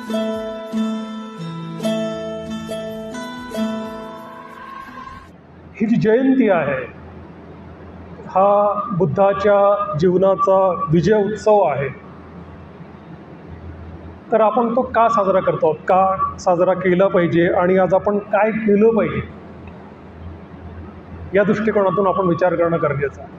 ही जी जयंती आहे हा बुद्धाच्या जीवनाचा विजय उत्सव आहे. तर आपण तो का साजरा करतो, का साजरा केला पाहिजे आणि आज आपण काय केलं पाहिजे या दृष्टिकोनातून आपण विचार करणं गरजेचं आहे.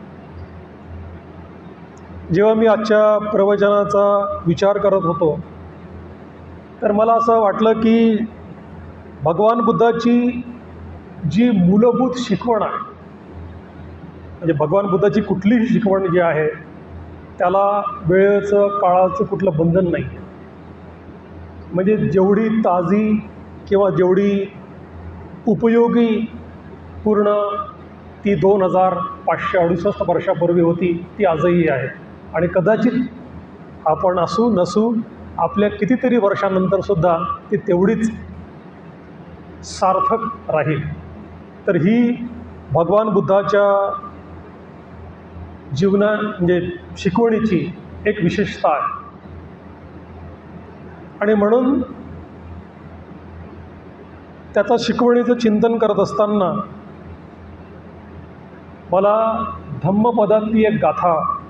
जेव्हा मी आजच्या प्रवचनाचा विचार करत होतो तर मला असं वाटलं की भगवान बुद्धाची जी मूलभूत शिकवण आहे, म्हणजे भगवान बुद्धाची कुठलीही शिकवण जी आहे त्याला वेळेचं काळाचं कुठलं बंधन नाही आहे. म्हणजे जेवढी ताजी किंवा जेवढी उपयोगी पूर्ण ती 2568 वर्षापूर्वी होती ती आजही आहे. आणि कदाचित आपण असू नसू आपल्या कितीतरी वर्षानंतरसुद्धा ती तेवढीच सार्थक राहील. तर ही भगवान बुद्धाच्या म्हणजे शिकवणीची एक विशेषता आहे. आणि म्हणून त्याचा शिकवणीचं चिंतन करत असताना मला धम्मपदातली एक गाथा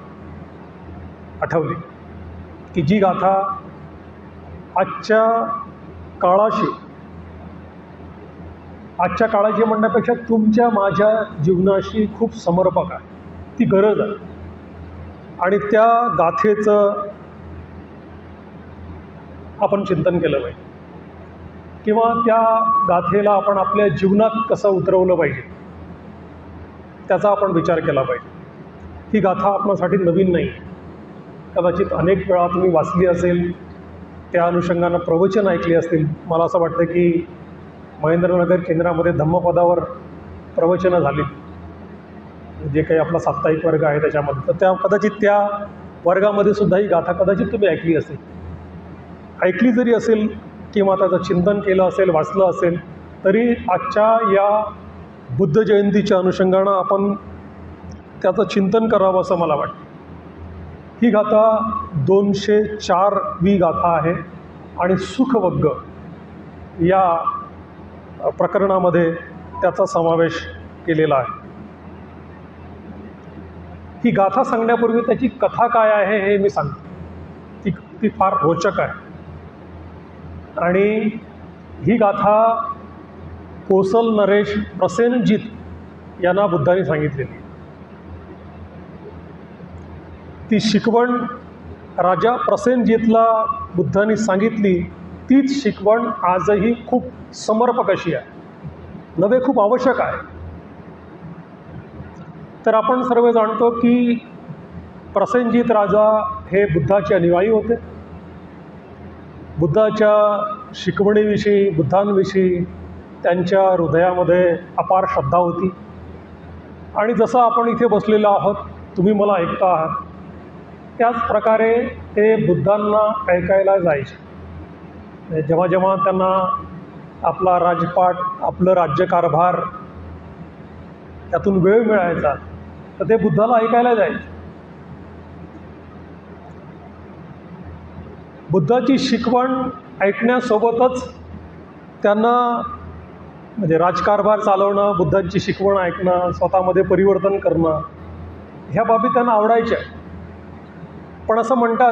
आठवली की जी गाथा आजच्या काळाशी म्हणण्यापेक्षा तुमच्या माझ्या जीवनाशी खूप समर्पक आहे. ती गरज आहे. आणि त्या गाथेचं आपण चिंतन केलं पाहिजे किंवा त्या गाथेला आपण आपल्या जीवनात कसं उतरवलं पाहिजे त्याचा आपण विचार केला पाहिजे. ही गाथा आपणासाठी नवीन नाही. कदाचित अनेक वेळा तुम्ही वाचली असेल, त्या अनुषंगानं प्रवचन ऐकली असतील. मला असं वाटतं की महेंद्रनगर केंद्रामध्ये धम्मपदावर प्रवचनं झाली, जे काही आपला साप्ताहिक वर्ग आहे त्याच्यामध्ये. तर कदाचित त्या वर्गामध्ये सुद्धा ही गाथा कदाचित तुम्ही ऐकली असेल. ऐकली जरी असेल किंवा त्याचं चिंतन केलं असेल, वाचलं असेल, तरी आजच्या या बुद्ध जयंतीच्या अनुषंगानं आपण त्याचं चिंतन करावं असं मला वाटतं. ही गाथा 204वी गाथा आहे आणि सुखवग्ग या प्रकरणामध्ये त्याचा समावेश केलेला आहे. ही गाथा सांगण्यापूर्वी त्याची कथा काय आहे हे मी सांगतो. ती फार रोचक आहे. आणि ही गाथा कोसल नरेश प्रसेनजीत यांना बुद्धाने सांगितलेली. ती शिकवण राजा प्रसेनजीतला बुद्धाने सांगितली. तीच शिकवण आजही खूप समर्पक अशी आहे, नव्हे खूप आवश्यक आहे. तर आपण सर्व जाणतो की प्रसेनजीत राजा हे बुद्धाचे अनुयायी होते. बुद्धाच्या शिकवणीविषयी, बुद्धांविषयी त्यांच्या हृदयामध्ये अपार श्रद्धा होती. आणि जसं आपण इथे बसलेलो आहोत, तुम्ही मला ऐकता आहात, त्याच प्रकारे ते बुद्धांना ऐकायला जायचे. जेव्हा जेव्हा त्यांना आपला राजपाट, आपलं राज्यकारभार त्यातून वेळ मिळायचा तर ते बुद्धाला ऐकायला जायचे. बुद्धाची शिकवण ऐकण्यासोबतच त्यांना म्हणजे राजकारभार चालवणं, बुद्धांची शिकवण ऐकणं, स्वतःमध्ये परिवर्तन करणं ह्या बाबी त्यांना आवडायच्या. पण असं म्हणतात,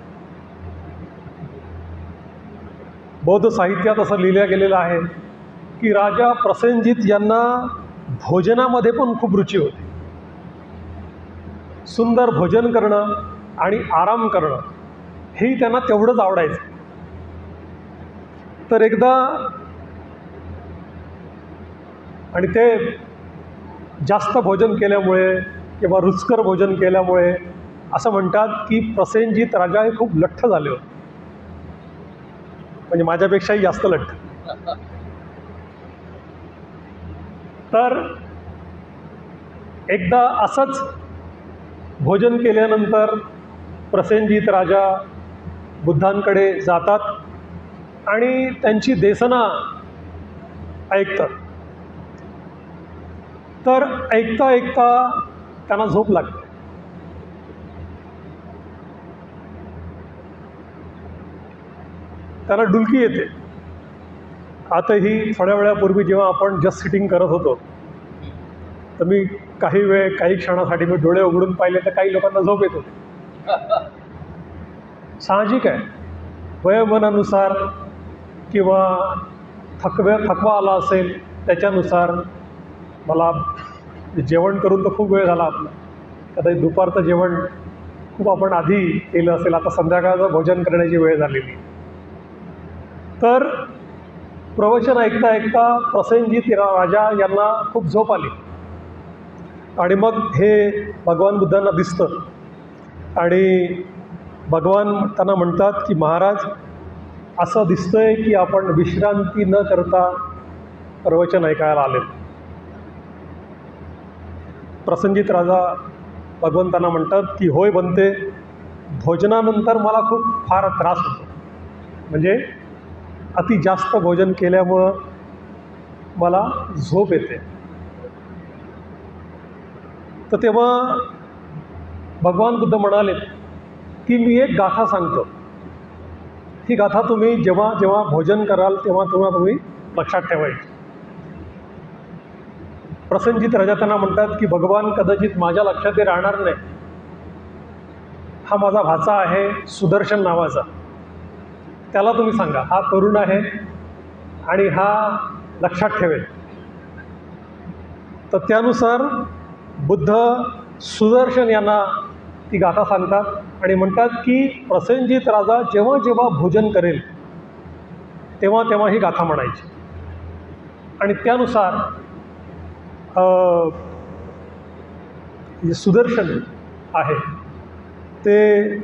बौद्ध साहित्यात असं लिहिलं गेलेलं आहे की राजा प्रसेनजीत यांना भोजनामध्ये पण खूप रुची होती. सुंदर भोजन करणं आणि आराम करणं हेही त्यांना तेवढंच आवडायचं. तर एकदा, आणि ते जास्त भोजन केल्यामुळे किंवा रुचकर भोजन केल्यामुळे असं म्हणतात की प्रसेनजीत राजा हे खूप लठ्ठ झाले होते, म्हणजे माझ्यापेक्षाही जास्त लठ्ठ. तर एकदा असंच भोजन केल्यानंतर प्रसेनजीत राजा बुद्धांकडे जातात आणि त्यांची देसना ऐकतात. तर ऐकता ऐकता त्यांना झोप लागते. त्यांना डुलकी येते. आताही थोड्या वेळापूर्वी जेव्हा आपण जस्ट सिटिंग करत होतो तर मी काही क्षणासाठी मी डोळे उघडून पाहिले तर काही लोकांना झोप येत होती. साहजिक आहे, वयोमानानुसार किंवा थकवा आला असेल त्याच्यानुसार. मला जेवण करून तर खूप वेळ झाला आपला, कदाचित दुपारचं जेवण खूप आपण आधी केलं असेल, आता संध्याकाळचं भोजन करण्याची वेळ झालेली. तर प्रवचन ऐकता ऐकता प्रसेनजीत राजा यांना खूप झोप आली आणि मग हे भगवान बुद्धांना दिसतं आणि भगवान त्यांना म्हणतात की महाराज, असं दिसतंय की आपण विश्रांती न करता प्रवचन ऐकायला आले. प्रसेनजीत राजा भगवंतांना म्हणतात की होय बनते, भोजनानंतर मला खूप फार त्रास होतो, म्हणजे अति जास्त भोजन केल्यामुळं मला झोप येते. तर तेव्हा भगवान बुद्ध म्हणाले की मी एक गाथा सांगतो, ही गाथा तुम्ही जेव्हा जेव्हा भोजन कराल तेव्हा तेव्हा तुम्ही लक्षात ठेवायची. प्रसेनजीत राजा त्यांना म्हणतात की भगवान कदाचित माझ्या लक्षात ते राहणार नाही, हा माझा भाचा आहे सुदर्शन नावाचा, त्याला तुम्ही सांगा, हा तरुण आहे आणि हा लक्षात ठेवेल. तर त्यानुसार बुद्ध सुदर्शन यांना ती गाथा सांगतात आणि म्हणतात की प्रसेनजीत राजा जेव्हा जेव्हा भोजन करेल तेव्हा तेव्हा ही गाथा म्हणायची. आणि त्यानुसार सुदर्शन आहे ते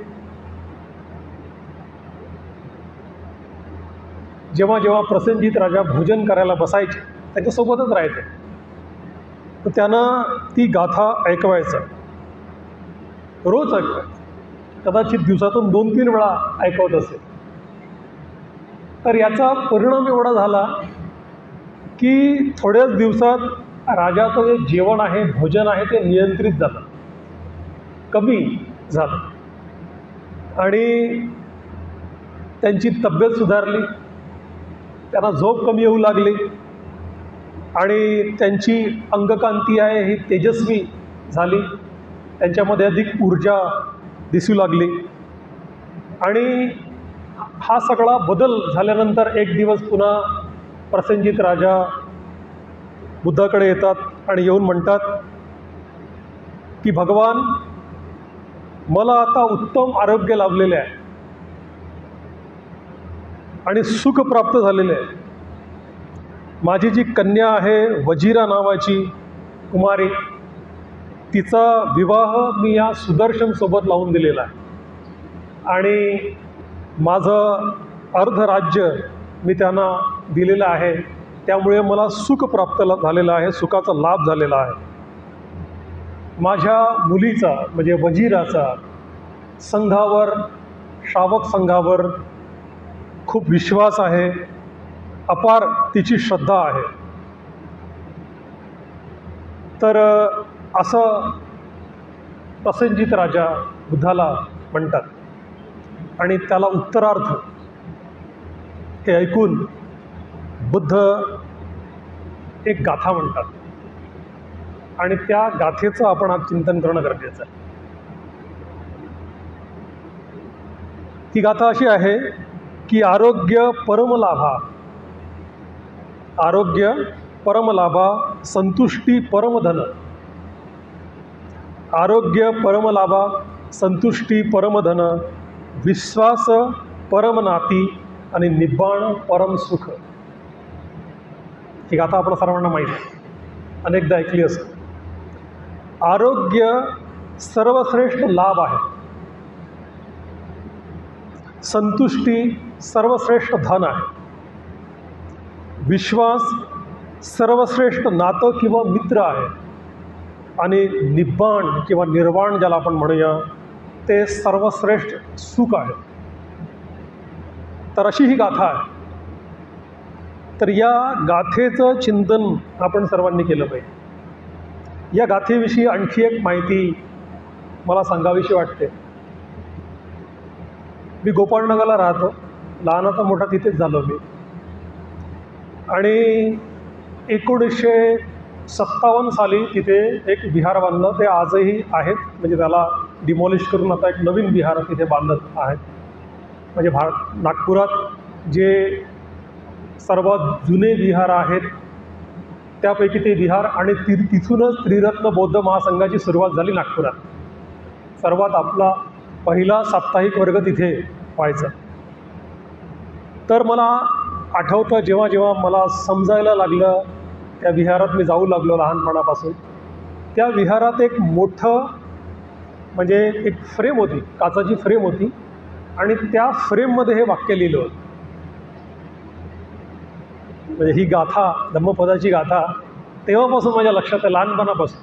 जेव्हा जेव्हा प्रसेनजीत राजा भोजन करायला बसायचे त्याच्यासोबतच राहायचे, तर त्यांना ती गाथा ऐकवायचं, रोज ऐकवायचं, कदाचित दिवसातून 2-3 वेळा ऐकवत असेल. तर याचा परिणाम एवढा झाला की थोड्याच दिवसात राजाचं जे जेवण आहे, भोजन आहे, ते नियंत्रित झालं, कमी झालं आणि त्यांची तब्येत सुधारली, त्यांना झोप कमी येऊ लागली आणि त्यांची अंगकांती आहे ही तेजस्वी झाली, त्यांच्यामध्ये अधिक ऊर्जा दिसू लागली. आणि हा सगळा बदल झाल्यानंतर एक दिवस पुन्हा प्रसेनजीत राजा बुद्धाकडे येतात आणि येऊन म्हणतात की भगवान, मला आता उत्तम आरोग्य लाभलेले आहे आणि सुख प्राप्त झालेले आहे. माझी जी कन्या आहे वजिरा नावाची कुमारी, तिचा विवाह मी या सुदर्शनसोबत लावून दिलेला आहे आणि माझं अर्धराज्य मी त्यांना दिलेलं आहे, त्यामुळे मला सुख प्राप्त झालेलं आहे, सुखाचा लाभ झालेला आहे. माझ्या मुलीचा म्हणजे वजिराचा संघावर, श्रावक संघावर खूप विश्वास आहे, अपार तिची श्रद्धा आहे. तर असं प्रसेनजीत राजा बुद्धाला म्हणतात आणि त्याला उत्तरार्थ हे ऐकून बुद्ध एक गाथा म्हणतात आणि त्या गाथेचं आपण आज चिंतन करणं गरजेचं आहे. ती गाथा अशी आहे की आरोग्य परमलाभा, आरोग्य परमलाभा, संतुष्टी परमधन, आरोग्य परमलाभा, संतुष्टी परमधन, विश्वास परमनाती आणि निब्बाण परमसुख. ही गाथा आपण सर्वांना माहीत आहे, अनेकदा ऐकली असेल. आरोग्य सर्वश्रेष्ठ लाभ आहे, संतुष्टी सर्वश्रेष्ठ धन आहे, विश्वास सर्वश्रेष्ठ नातं किंवा मित्र आहे आणि निब्बाण किंवा निर्वाण ज्याला आपण म्हणूया ते सर्वश्रेष्ठ सुख आहे. तर अशी ही गाथा आहे. तर या गाथेचं चिंतन आपण सर्वांनी केलं पाहिजे. या गाथेविषयी आणखी एक माहिती मला सांगावीशी वाटते. मी गोपाळनगरला राहतो लहानाचा मोठा तिथेच झालो मी. आणि 1957 साली तिथे एक विहार बांधलं. ते आजही आहेत, म्हणजे त्याला डिमॉलिश करून आता एक नवीन विहार तिथे बांधत आहेत. म्हणजे नागपुरात जे सर्वात जुने विहार आहेत त्यापैकी ते विहार, आणि तिथूनच त्रिरत्न बौद्ध महासंघाची सुरुवात झाली नागपुरात. सर्वात आपला पहिला साप्ताहिक वर्ग तिथे व्हायचा. तर मला आठवतं जेव्हा जेव्हा मला समजायला लागलं, त्या विहारात मी जाऊ लागलो लहानपणापासून. त्या विहारात एक मोठं म्हणजे एक फ्रेम होती, काचाची फ्रेम होती, आणि त्या फ्रेममध्ये हे वाक्य लिहिलं होतं. म्हणजे ही गाथा, धम्मपदाची गाथा तेव्हापासून माझ्या लक्षात आहे, लहानपणापासून.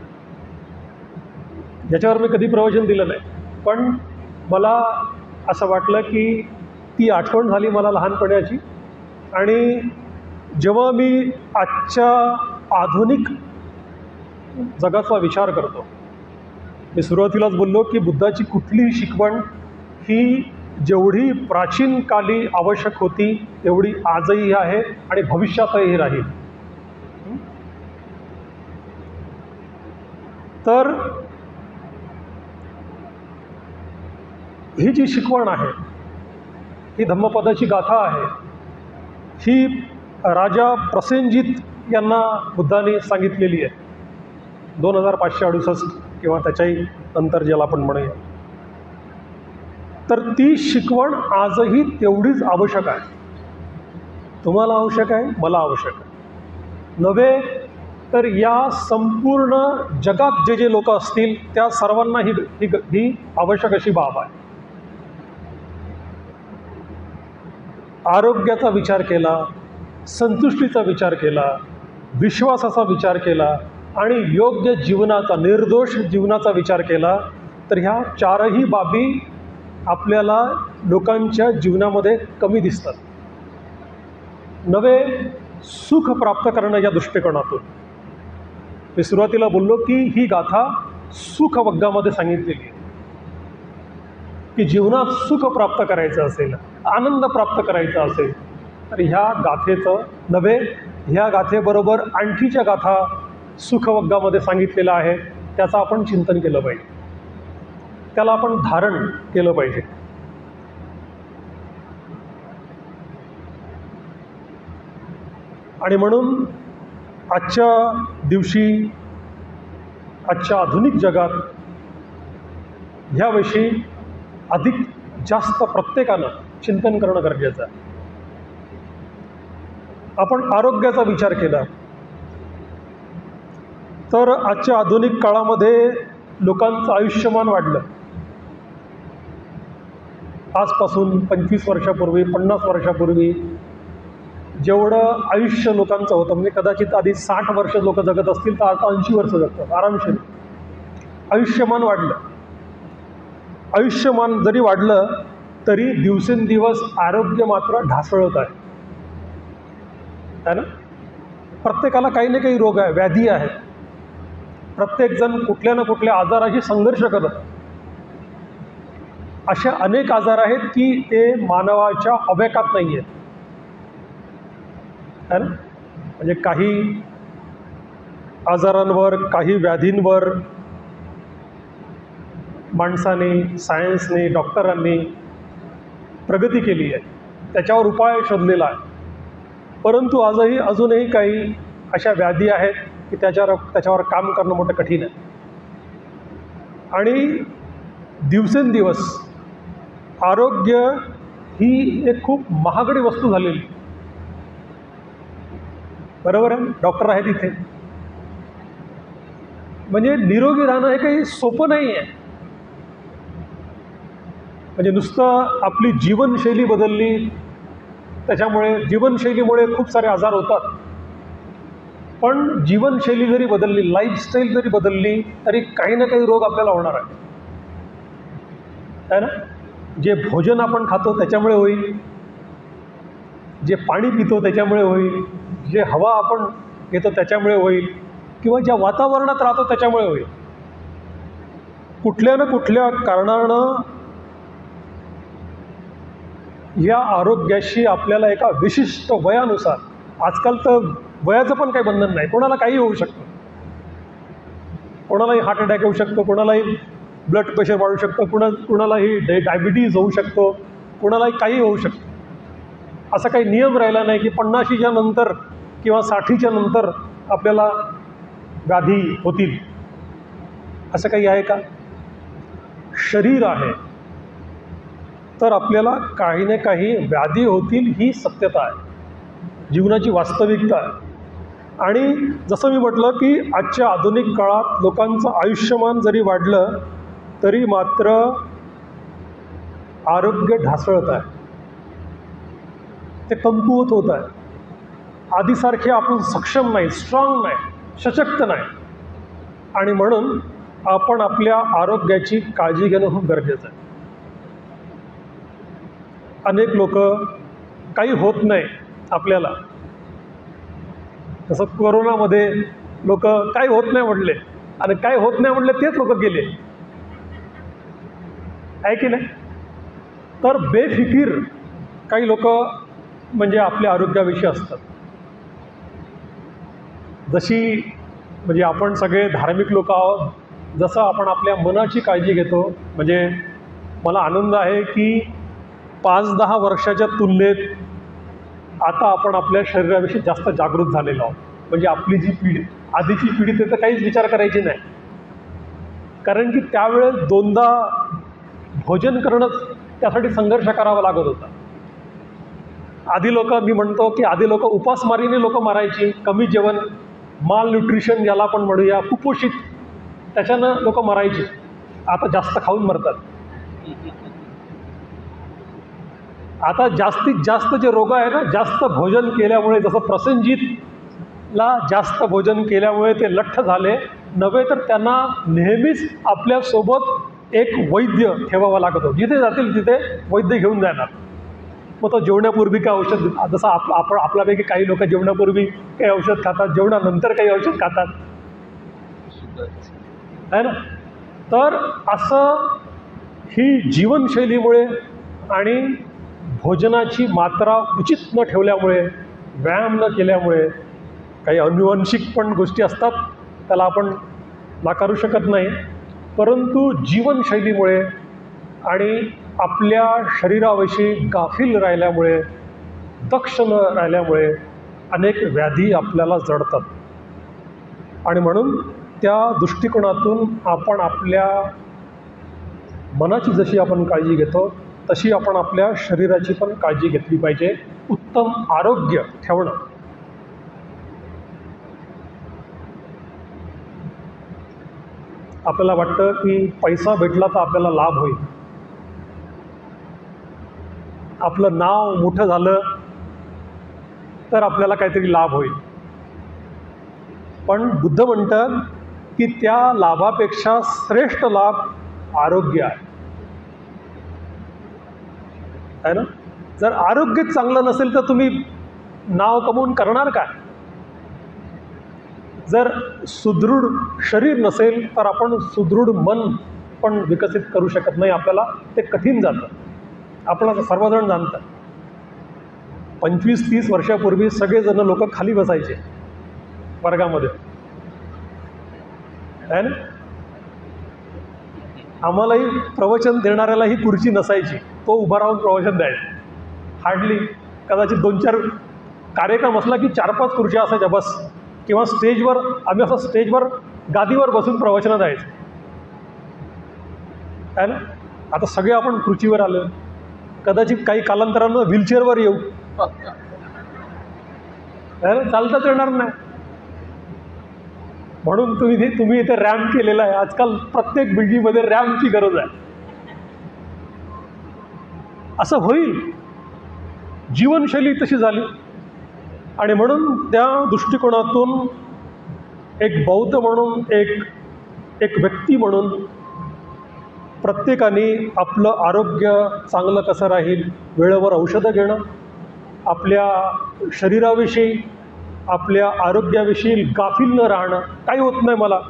ज्याच्यावर मी कधी प्रवचन दिलं नाही, पण मला असं वाटलं की ती आठवण झाली मला लहानपणाची. आणि जेव्हा मी आजच्या आधुनिक जगाचा विचार करतो, मी सुरुवातीलाच बोललो की बुद्धाची कुठलीही शिकवण ही जेवढी प्राचीन काली आवश्यक होती तेवढी आजही आहे आणि भविष्यातही राहील. तर ही जी शिकवण आहे, ही धम्मपदाची गाथा आहे, ही राजा प्रसेनजित यांना बुद्धाने सांगितलेली आहे 2568 किंवा त्याच्याही नंतर ज्याला आपण म्हणूया. तर ती शिकवण आजही तेवढीच आवश्यक आहे. तुम्हाला आवश्यक आहे, मला आवश्यक आहे. नव्हे तर या संपूर्ण जगात जे जे लोक असतील त्या सर्वांना ही आवश्यक अशी बाब आहे. आरोग्याचा विचार केला, संतुष्टीचा विचार केला, विश्वासाचा विचार केला आणि योग्य जीवनाचा, निर्दोष जीवनाचा विचार केला, तर ह्या चारही बाबी आपल्याला लोकांच्या जीवनामध्ये कमी दिसतात. नवे सुख प्राप्त करण्याच्या दृष्टिकोनातून मी सुरुवातीला बोललो की ही गाथा सुखवग्गामध्ये सांगितलेली आहे की जीवनात सुख प्राप्त करायचं असेल, आनंद प्राप्त करायचा असेल, तर ह्या गाथेचं नव्हे, ह्या गाथेबरोबर आणखीच्या गाथा सुखवग्गामध्ये सांगितलेल्या आहे, त्याचं आपण चिंतन केलं पाहिजे, त्याला आपण धारण केलं पाहिजे. आणि म्हणून आजच्या दिवशी, आजच्या आधुनिक जगात ह्याविषयी अधिक जास्त प्रत्येकानं चिंतन करणं गरजेचं आहे. आपण आरोग्याचा विचार केला तर आजच्या आधुनिक काळामध्ये लोकांचं आयुष्यमान वाढलं. आजपासून 25 वर्षापूर्वी, 50 वर्षापूर्वी जेवढं आयुष्य लोकांचं होतं, म्हणजे कदाचित आधी 60 वर्ष लोक जगत असतील तर आता 80 वर्ष जगतात आरामशीर. आयुष्यमान वाढलं. आयुष्यमान जरी वाढलं तरी दिवसेंदिवस आरोग्य मात्र ढासळत आहे ना. प्रत्येकाला काही ना काही रोग आहे, व्याधी आहे. प्रत्येकजण कुठल्या ना कुठल्या आजाराशी संघर्ष करत. अशा अनेक आजार आहेत की ते मानवाच्या अवेकात नाही आहेत, है ना. म्हणजे काही आजारांवर, काही व्याधींवर माणसाने, सायन्सने, डॉक्टरांनी प्रगती केली आहे, त्याच्यावर उपाय शोधलेला आहे. परंतु अजूनही काही अशा व्याधी आहेत की त्याच्यावर काम करणं मोठं कठीण आहे. आणि दिवसेंदिवस आरोग्य ही एक खूप महागडी वस्तू झालेली. बरोबर आहे, डॉक्टर आहेत इथे. म्हणजे निरोगी राहणं हे काही सोपं नाही आहे. म्हणजे नुसतं आपली जीवनशैली बदलली, त्याच्यामुळे जीवनशैलीमुळे खूप सारे आजार होतात. पण जीवनशैली जरी बदलली, लाईफस्टाईल जरी बदलली, तरी काही ना काही रोग आपल्याला होणार आहे ना. जे भोजन आपण खातो त्याच्यामुळे होईल, जे पाणी पितो त्याच्यामुळे होईल, जे हवा आपण घेतो त्याच्यामुळे होईल, किंवा ज्या वातावरणात राहतो त्याच्यामुळे होईल. कुठल्या ना कुठल्या कारणानं या आरोग्याशी आपल्याला एका विशिष्ट वयानुसार, आजकाल तर वयाचं पण काही बंधन नाही, कोणाला काही होऊ शकतं, कोणालाही हार्ट अटॅक येऊ शकतो, कोणालाही ब्लड प्रेशर वाढू शकतं, कुणालाही डायबिटीज होऊ शकतो, कोणालाही काही होऊ शकतं. असा काही नियम राहिला नाही की 50च्या नंतर किंवा 60च्या नंतर आपल्याला व्याधी होतील, असं काही आहे का? शरीर आहे तर आपल्याला काही ना काही व्याधी होतील ही सत्यता आहे, जीवनाची वास्तविकता आहे. आणि जसं मी म्हटलं की आजच्या आधुनिक काळात लोकांचं आयुष्यमान जरी वाढलं तरी मात्र आरोग्य ढासळत आहे, ते कमकुवत होत आहे. आधीसारखे आपण सक्षम नाही, स्ट्रॉंग नाही, सशक्त नाही. आणि म्हणून आपण आपल्या आरोग्याची काळजी घेणं खूप गरजेचं आहे. अनेक लोक काही होत नाही आपल्याला, तसं कोरोनामध्ये लोक काही होत नाही म्हटले आणि काही होत नाही म्हटले तेच लोक गेले, आहे की नाही? तर बेफिकीर काही लोक म्हणजे आपल्या आरोग्याविषयी असतात. जशी म्हणजे आपण सगळे धार्मिक लोक आहोत, जसं आपण आपल्या मनाची काळजी घेतो. म्हणजे मला आनंद आहे की 5-10 वर्षाच्या तुलनेत आता आपण आपल्या शरीराविषयी जास्त जागृत झालेलो आहोत. म्हणजे आपली जी पिढी, आधीची पिढी तर काहीच विचार करायची नाही, कारण की त्यावेळेस 2दा भोजन करणंच त्यासाठी संघर्ष करावा लागत होता. आधी लोक, मी म्हणतो की आधी लोक उपासमारीने लोक मारायची, कमी जेवण, माल न्यूट्रिशन ज्याला आपण म्हणूया, कुपोषित, त्याच्यानं लोक मरायची. आता जास्त खाऊन मरतात. आता जास्तीत जास्त जे रोग आहे ना, जास्त भोजन केल्यामुळे, जसं प्रसेनजितला जास्त भोजन केल्यामुळे ते लठ्ठ झाले नव्हे, तर त्यांना नेहमीच आपल्यासोबत एक वैद्य ठेवावा लागत होता. जिथे जातील तिथे वैद्य घेऊन जाणार. मग तो जेवणापूर्वी काय औषध, जसं आपल्यापैकी काही लोक जेवणापूर्वी काही औषध खातात, जेवणानंतर काही औषध खातात, आहे ना? तर असं ही जीवनशैलीमुळे आणि भोजनाची मात्रा उचित न ठेवल्यामुळे, व्यायाम न केल्यामुळे, काही अनुवांशिक पण गोष्टी असतात, त्याला आपण नाकारू शकत नाही, परंतु जीवनशैलीमुळे आणि आपल्या शरीराविषयी गाफील राहिल्यामुळे, दक्ष न राहिल्यामुळे अनेक व्याधी आपल्याला जडतात. आणि म्हणून त्या दृष्टिकोनातून आपण आपल्या मनाची जशी आपण काळजी घेतो तशी आपण आपल्या शरीराची पण काळजी घेतली पाहिजे. उत्तम आरोग्य ठेवणं. आपल्याला वाटतं की पैसा भेटला तर आपल्याला लाभ होईल, आपलं नाव मोठं झालं तर आपल्याला काहीतरी लाभ होईल. पण बुद्ध म्हणतात की त्या लाभापेक्षा श्रेष्ठ लाभ आरोग्य आहे ना? जर आरोग्यच चांगलं नसेल तर तुम्ही नाव कमवून करणार काय? जर सुदृढ शरीर नसेल तर आपण सुदृढ मन पण विकसित करू शकत नाही. आपल्याला ते कठीण जातं. आपण सर्वजण जाणतात, 25-30 वर्षापूर्वी सगळेजण लोक खाली बसायचे वर्गामध्ये, आहे ना? आम्हालाही प्रवचन देणाऱ्यालाही खुर्ची नसायची, तो उभा राहून प्रवचन द्यायचा. हार्डली कदाचित 2-4 कार्यक्रम असला की 4-5 खुर्च्या असायच्या बस. किंवा स्टेजवर आम्ही असं स्टेजवर गादीवर बसून प्रवचनं द्यायचं, आहे ना? आता सगळे आपण खुर्चीवर आलो, कदाचित काही कालांतरानं व्हीलचेअरवर येऊ, आहे ना? चालताच येणार नाही. म्हणून तुम्ही इथे रॅम्प केलेला आहे. आजकाल प्रत्येक बिल्डिंगमध्ये रॅम्पची गरज आहे. असं होईल, जीवनशैली तशी झाली. आणि म्हणून त्या दृष्टिकोनातून एक बौद्ध म्हणून, एक व्यक्ती म्हणून प्रत्येकाने आपलं आरोग्य चांगलं कसं राहील, वेळेवर औषधं घेणं, आपल्या शरीराविषयी, आपल्या आरोग्याविषयी गाफील न राहणं. काही होत नाही मला,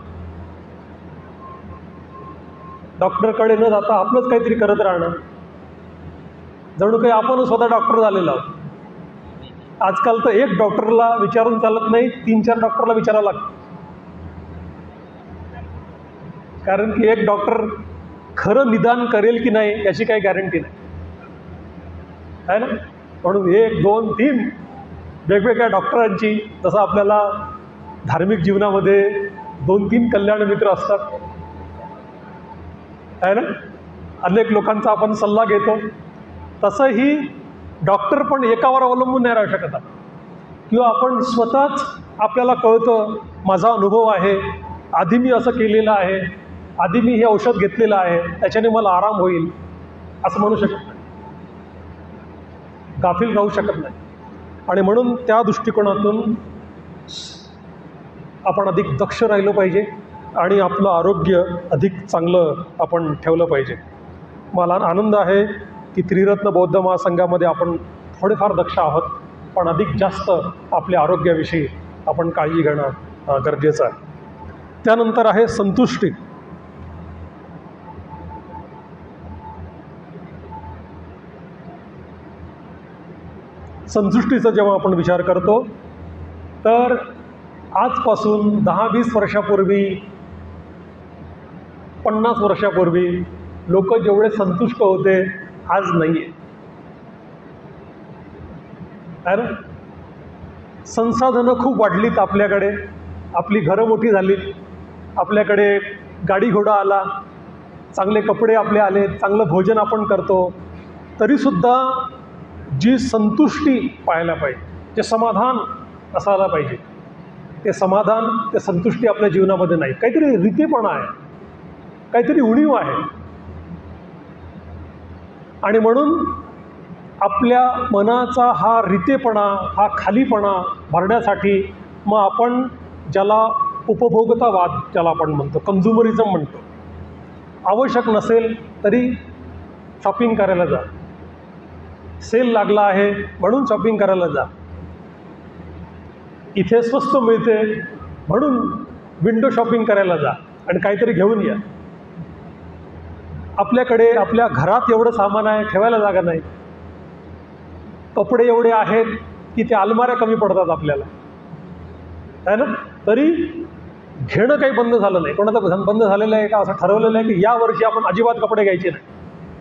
डॉक्टरकडे न जाता आपलंच काहीतरी करत राहणं, जणू काही आपण स्वतः डॉक्टर झालेलो आहोत. आजकाल तर एक डॉक्टरला विचारून चालत नाही, 3-4 डॉक्टरला विचारावं लागतं. कारण की एक डॉक्टर खरं निदान करेल की नाही याची काही गॅरंटी नाही आहे ना. म्हणून 1, 2, 3 वेगवेगळ्या डॉक्टरांची, जसं आपल्याला धार्मिक जीवनामध्ये 2-3 कल्याण मित्र असतात आहे ना, अनेक लोकांचा आपण सल्ला घेतो, तसंही डॉक्टर पण एकावर अवलंबून नाही राहू शकत. किंवा आपण स्वतःच आपल्याला कळतं माझा अनुभव आहे, आधी मी असं केलेलं आहे, आधी मी हे औषध घेतलेलं आहे, त्याच्याने मला आराम होईल असं म्हणू शकत नाही, गाफील राहू शकत नाही. आणि म्हणून त्या दृष्टिकोनातून आपण अधिक दक्ष राहिलो पाहिजे आणि आपलं आरोग्य अधिक चांगलं आपण ठेवलं पाहिजे. मला आनंद आहे की त्रिरत्न बौद्ध महासंघामध्ये आपण थोडेफार दक्ष आहोत, पण अधिक जास्त आपल्या आरोग्याविषयी आपण काळजी घेणं गरजेचं आहे. त्यानंतर आहे संतुष्टी. संतुष्टीचा जेव्हा आपण विचार करतो तर आजपासून 10-20 वर्षापूर्वी, 50 वर्षापूर्वी लोक जेवढे संतुष्ट होते आज नाही आहे. संसाधनं खूप वाढलीत आपल्याकडे, आपली घरं मोठी झालीत, आपल्याकडे गाडी घोडा आला, चांगले कपडे आपले आले, चांगलं भोजन आपण करतो, तरीसुद्धा जी संतुष्टी पाहायला पाहिजे, जे समाधान असायला पाहिजे, ते समाधान, ते संतुष्टी आपल्या जीवनामध्ये नाही. काहीतरी रितेपणा आहे, काहीतरी उणीव आहे. आणि म्हणून आपल्या मनाचा हा रितेपणा, हा खालीपणा भरण्यासाठी मग आपण ज्याला उपभोगतावाद ज्याला आपण म्हणतो, कन्झ्युमरिझम म्हणतो, आवश्यक नसेल तरी शॉपिंग करायला जा, सेल लागला आहे म्हणून शॉपिंग करायला जा, इथे स्वस्त मिळते म्हणून विंडो शॉपिंग करायला जा आणि काहीतरी घेऊन या. आपल्याकडे आपल्या घरात एवढं सामान आहे, ठेवायला जागा नाही, कपडे एवढे आहेत की ते अलमाऱ्या कमी पडतात आपल्याला आहे ना, तरी घेणं काही बंद झालं नाही. कोणाचं बंद झालेलं आहे का असं ठरवलेलं आहे की या वर्षी आपण अजिबात कपडे घ्यायचे नाही,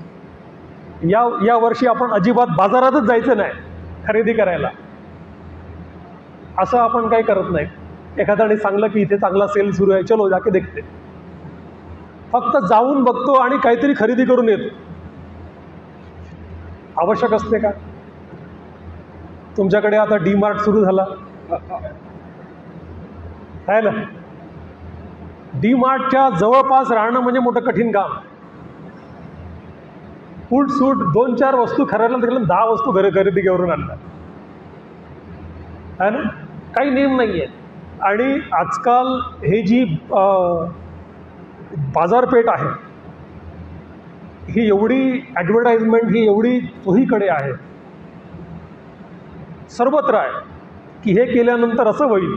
या वर्षी आपण अजिबात बाजारातच जायचं नाही खरेदी करायला, असं आपण काही करत नाही. एखाद्याने सांगलं की इथे चांगला सेल सुरू आहे, चलो जाके देखते, फक्त जाऊन बघतो आणि काहीतरी खरेदी करून येतो. आवश्यक असते का? तुमच्याकडे आता डी-मार्ट सुरू झाला आहे ना, डी-मार्टच्या जवळपास राहणं म्हणजे मोठं कठीण काम. फूट 2-4 वस्तू खरेदीला गेलं, 10 वस्तू खरेदी करून आणल्या आहे ना, काही नेम नाही आहे. आणि आजकाल हे जी बाजारपेठ आहे ही एवढी ॲडव्हर्टाइजमेंट, ही एवढी चोहीकडे आहे, सर्वत्र आहे की हे केल्यानंतर असं होईल,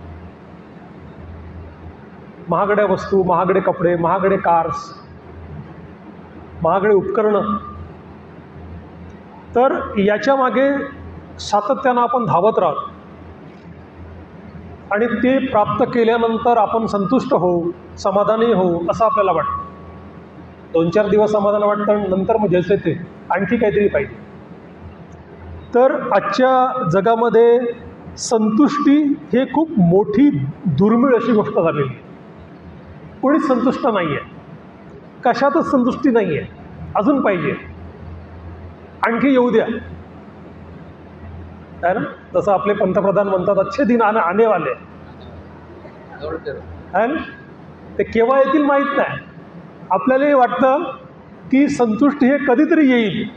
महागड्या वस्तू, महागडे कपडे, महागडे कार्स, महागडे उपकरणं. तर याच्या मागे सातत्यानं आपण धावत राहतो आणि ते प्राप्त केल्यानंतर आपण संतुष्ट होऊ, समाधानी होऊ असं आपल्याला वाटतं. 2-4 दिवस समाधान वाटतं, नंतर मग जैसे ते आणखी काहीतरी पाहिजे. तर आजच्या जगामध्ये संतुष्टी हे खूप मोठी दुर्मिळ अशी गोष्ट झालेली आहे. कोणीच संतुष्ट नाही आहे, कशातच संतुष्टी नाही आहे, अजून पाहिजे, आणखी येऊ द्या आहे ना. जसं आपले पंतप्रधान म्हणतात, अच्छे दिन आने वाले आहे ना, ते केव्हा येतील माहीत नाही. आपल्यालाही वाटतं की संतुष्टी हे कधीतरी येईल.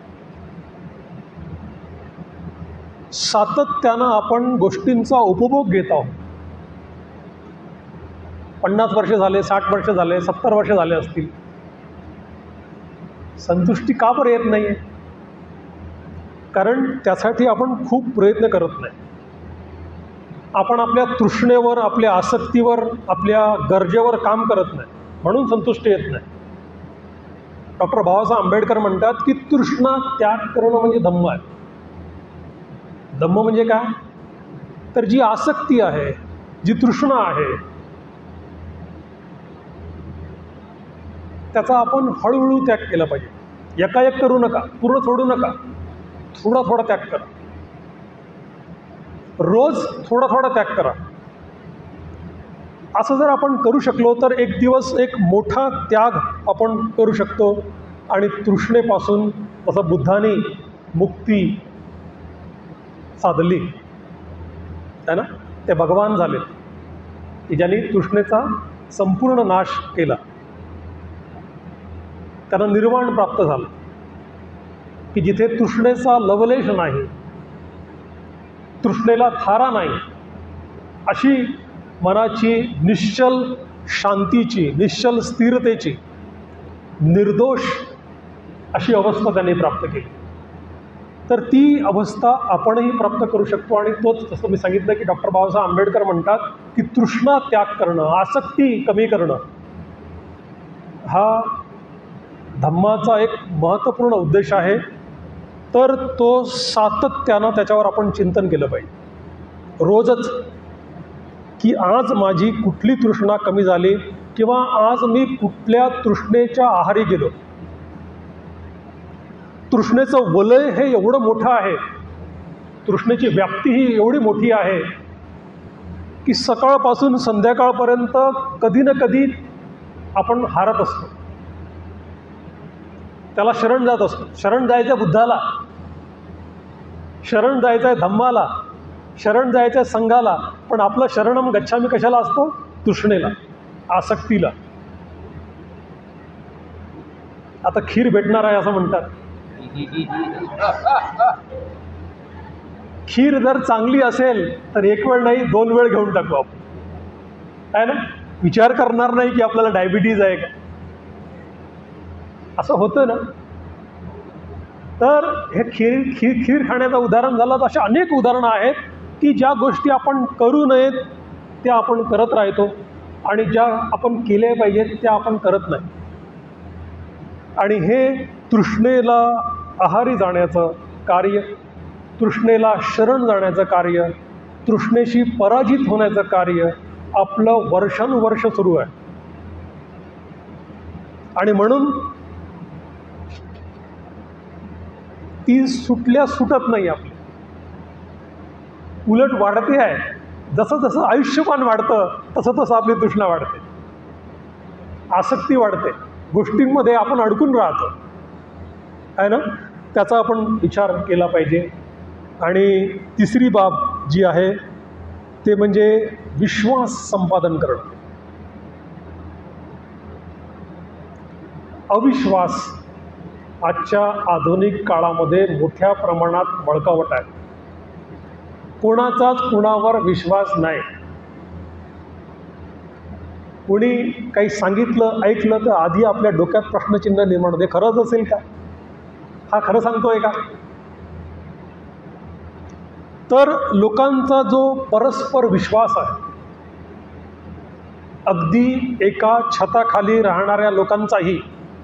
सातत्यानं आपण गोष्टींचा उपभोग घेत आहोत. 50 वर्ष झाले, 60 वर्ष झाले, 70 वर्ष झाले असतील, संतुष्टी का बरं येत नाही आहे? कारण त्यासाठी आपण खूप प्रयत्न करत नाही. आपण आपल्या तृष्णेवर, आपल्या आसक्तीवर, आपल्या गरजेवर काम करत नाही, म्हणून संतुष्टी येत नाही. डॉक्टर बाबासाहेब आंबेडकर म्हणतात की तृष्णा त्याग करणं म्हणजे धम्म आहे. धम्म म्हणजे काय? तर जी आसक्ती आहे, जी तृष्णा आहे, त्याचा आपण हळूहळू त्याग केला पाहिजे. एकाएक करू नका, पूर्ण सोडू नका, थोडा थोडा त्याग करा. रोज थोडा थोडा त्याग करा. असं जर आपण करू शकलो तर एक दिवस एक मोठा त्याग आपण करू शकतो आणि तृष्णेपासून तसं बुद्धाने मुक्ती साधली आहे ना. ते भगवान झाले की ज्यांनी तृष्णेचा संपूर्ण नाश केला. त्यांना निर्वाण प्राप्त झालं की जिथे तृष्णेचा लवलेश नाही, तृष्णेला थारा नाही, अशी मनाची निश्चल शांतीची, निश्चल स्थिरतेची, निर्दोष अशी अवस्था त्यांनी प्राप्त केली. तर ती अवस्था आपणही प्राप्त करू शकतो. आणि तोच, जसं मी सांगितलं की डॉक्टर बाबासाहेब आंबेडकर म्हणतात की तृष्णा त्याग करणं, आसक्ती कमी करणं, हा धम्माचा एक महत्त्वपूर्ण उद्देश आहे. तर तो सातत्यानं त्याच्यावर आपण चिंतन केलं पाहिजे रोजच, की आज माझी कुठली तृष्णा कमी झाली किंवा आज मी कुठल्या तृष्णेच्या आहारी गेलो. तृष्णेचं वलय हे एवढं मोठं आहे, तृष्णेची व्याप्ती ही एवढी मोठी आहे की सकाळपासून संध्याकाळपर्यंत कधी ना कधी आपण हारत असतो, त्याला शरण जात असतो. शरण जायचं बुद्धाला, शरण जायचं आहे धम्माला, शरण जायचं आहे संघाला, पण आपलं शरणम गच्छामी कशाला असतो? तृष्णेला, आसक्तीला. आता खीर भेटणार आहे असं म्हणतात. खीर जर चांगली असेल तर एक वेळ नाही 2 वेळ घेऊन टाकू आपण, आहे ना. विचार करणार नाही की आपल्याला डायबिटीज आहे का, असं होतं ना. तर हे खीर खाण्याचं उदाहरण झालं. तर अशा अनेक उदाहरणं आहेत की ज्या गोष्टी आपण करू नयेत त्या आपण करत राहतो आणि ज्या आपण केल्या पाहिजेत त्या आपण करत नाही. आणि हे तृष्णेला आहारी जाण्याचं कार्य, तृष्णेला शरण जाण्याचं कार्य, तृष्णेशी पराजित होण्याचं कार्य आपलं वर्षानुवर्ष सुरू आहे. आणि म्हणून ती सुटत नाही आपली, उलट वाढते आहे. जसं जसं आयुष्यमान वाढतं तसं तसं आपली तृष्णा वाढते, आसक्ती वाढते, गोष्टींमध्ये आपण अडकून राहतो, आहे ना. त्याचा आपण विचार केला पाहिजे. आणि तिसरी बाब जी आहे ते म्हणजे विश्वास संपादन करणं. अविश्वास आजच्या आधुनिक काळामध्ये मोठ्या प्रमाणात बळकावत आहे. कोणाचाच कुणावर विश्वास नाही. कोणी काही सांगितलं, ऐकलं तर आधी आपल्या डोक्यात प्रश्नचिन्ह निर्माण होते, खरंच असेल का, हा खरं सांगतोय का. तर लोकांचा जो परस्पर विश्वास आहे, अगदी एका छताखाली राहणाऱ्या लोकांचाही,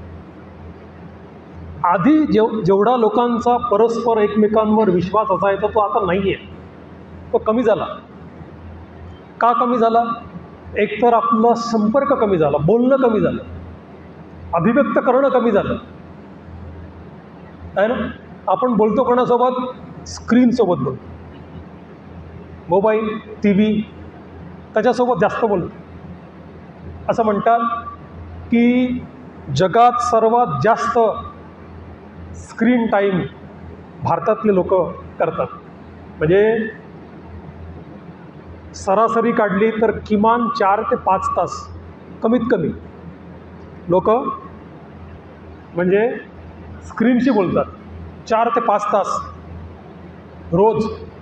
आधी जेवढा लोकांचा परस्पर एकमेकांवर विश्वास असायचा तो आता नाही आहे, तो कमी झाला. का कमी झाला? एकतर आपला संपर्क कमी झाला, बोलणं कमी झालं, अभिव्यक्त करणं कमी झालं, आहे ना. आपण बोलतो कोणासोबत? स्क्रीनसोबत बोलतो, मोबाईल, टी व्ही, त्याच्यासोबत जास्त बोलतो. असं म्हणतात की जगात सर्वात जास्त स्क्रीन टाईम भारतातले लोक करतात. म्हणजे सरासरी काढली तर किमान 4 ते 5 तास कमीत कमी लोक म्हणजे स्क्रीनशी बोलतात. 4 ते 5 तास रोज.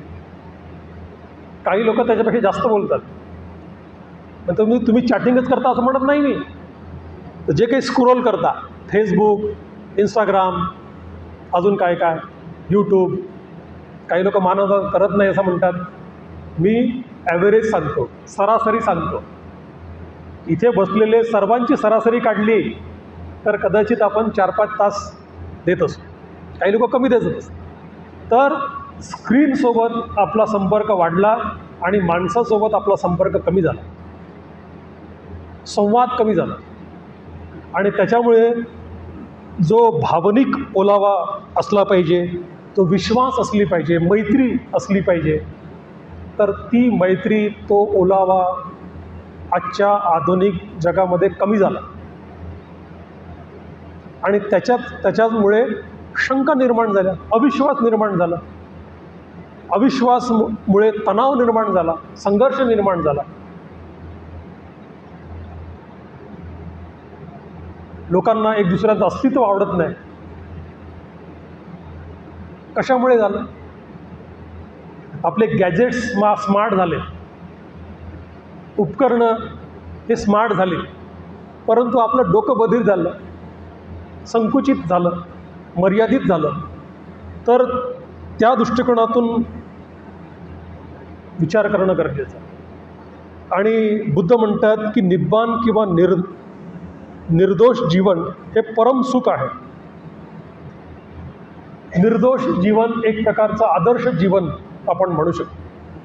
काही लोक त्याच्यापेक्षा जास्त बोलतात. पण तुम्ही चॅटिंगच करता असं म्हणत नाही मी. तर जे काही स्क्रोल करता, फेसबुक, इंस्टाग्राम, अजून काय काय, यूट्यूब, काही लोक मानव करत नाही असं म्हणतात. मी ॲव्हरेज सांगतो, सरासरी सांगतो. इथे बसलेले सर्वांची सरासरी काढली तर कदाचित आपण 4-5 तास देत असतो, काही लोक कमी देत असतात. तर स्क्रीनसोबत आपला संपर्क वाढला आणि माणसासोबत आपला संपर्क कमी झाला, संवाद कमी झाला. आणि त्याच्यामुळे जो भावनिक ओलावा असला पाहिजे, तो विश्वास असली पाहिजे, मैत्री असली पाहिजे, तर ती मैत्री, तो ओलावा आजच्या आधुनिक जगामध्ये कमी झाला. आणि त्याच्यामुळे शंका निर्माण झाल्या, अविश्वास निर्माण झाला, अविश्वासमुळे तणाव निर्माण झाला, संघर्ष निर्माण झाला. लोकांना एक दुसऱ्याचं अस्तित्व आवडत नाही. कशामुळे झालं? आपले गॅजेट्स स्मार्ट झाले, उपकरणं हे स्मार्ट झाली, परंतु आपलं डोकं बधीर झालं, संकुचित झालं, मर्यादित झालं. तर त्या दृष्टिकोनातून विचार करणं गरजेचं आहे. आणि बुद्ध म्हणतात की निब्बाण किंवा निर्दोष जीवन हे परम सुख आहे. निर्दोष जीवन एक प्रकारचं आदर्श जीवन आपण म्हणू शकतो.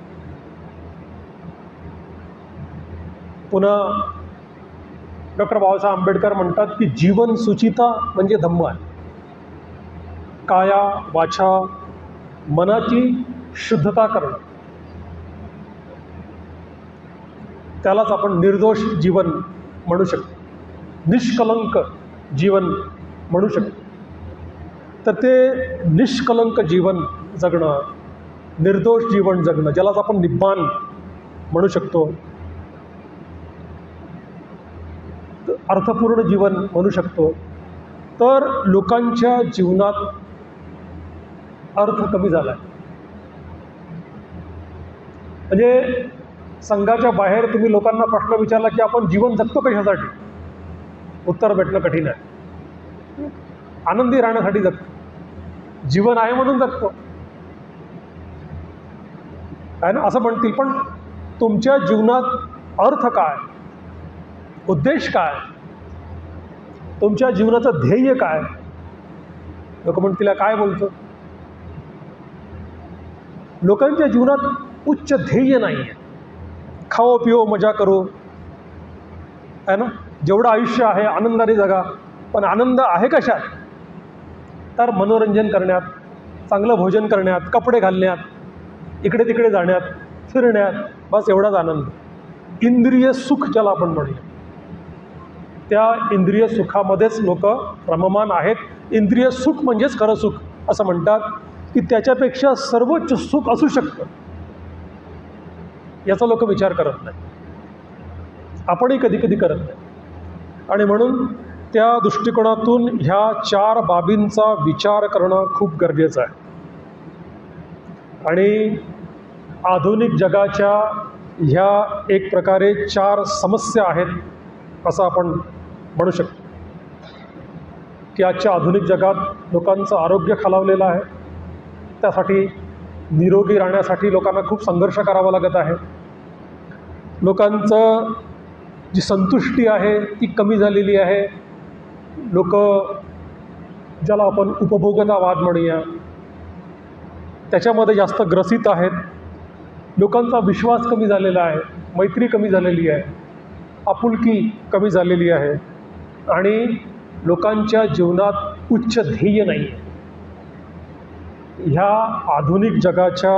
पुन्हा डॉक्टर बाबासाहेब आंबेडकर म्हणतात की जीवन सुचिता म्हणजे धम्म आहे. काया वाचा मनाची शुद्धता करणं, त्यालाच आपण निर्दोष जीवन म्हणू शकतो, निष्कलंक जीवन म्हणू शकतो. तर ते निष्कलंक जीवन जगणं, निर्दोष जीवन जगणं, ज्यालाच आपण निब्बाण म्हणू शकतो, अर्थपूर्ण जीवन म्हणू शकतो. तर लोकांच्या जीवनात अर्थ कमी झाला आहे. म्हणजे संघाच्या बाहेर तुम्ही लोकांना प्रश्न विचारला की आपण जीवन जगतो कशासाठी, उत्तर भेटणं कठीण आहे. आनंदी राहण्यासाठी जगतो, जीवन आहे म्हणून जगतो आहे ना, असं म्हणतील. पण तुमच्या जीवनात अर्थ काय, उद्देश काय, तुमच्या जीवनाचं ध्येय काय? लोक म्हणतील काय बोलतो. लोकांच्या जीवनात उच्च ध्येय नाही आहे. खाओ पिओ मजा करो आहे ना, जेवढं आयुष्य आहे आनंदाने जगा. पण आनंद आहे कशात? तर मनोरंजन करण्यात, चांगलं भोजन करण्यात, कपडे घालण्यात, इकडे तिकडे जाण्यात, फिरण्यात, बस एवढाच आनंद. इंद्रिय सुख ज्याला आपण म्हणूया, त्या इंद्रिय सुखामध्येच लोक रममान आहेत. इंद्रिय सुख म्हणजेच खरं सुख. असं म्हणतात की त्याच्यापेक्षा सर्वोच्च सुख असू शकतं, याचा लोक विचार करत नाही. आपणही कधी कधी करत नाही. आणि म्हणून त्या दृष्टिकोनातून ह्या 4 बाबींचा विचार करणं खूप गरजेचं आहे. आणि आधुनिक जगाच्या ह्या एक प्रकारे 4 समस्या आहेत असं आपण म्हणू शकतो. की आजच्या आधुनिक जगात लोकांचं आरोग्य खालावलेलं आहे. त्यासाठी निरोगी राहण्यासाठी लोकांना खूप संघर्ष करावा लागत आहे. लोकांचं जी संतुष्टी आहे ती कमी झालेली आहे. लोक ज्याला आपण उपभोगतावाद म्हणूया त्याच्यामध्ये जास्त ग्रसित आहेत. लोकांचा विश्वास कमी झालेला आहे, मैत्री कमी झालेली आहे, आपुलकी कमी झालेली आहे. आणि लोकांच्या जीवनात उच्च ध्येय नाही आहे. ह्या आधुनिक जगाच्या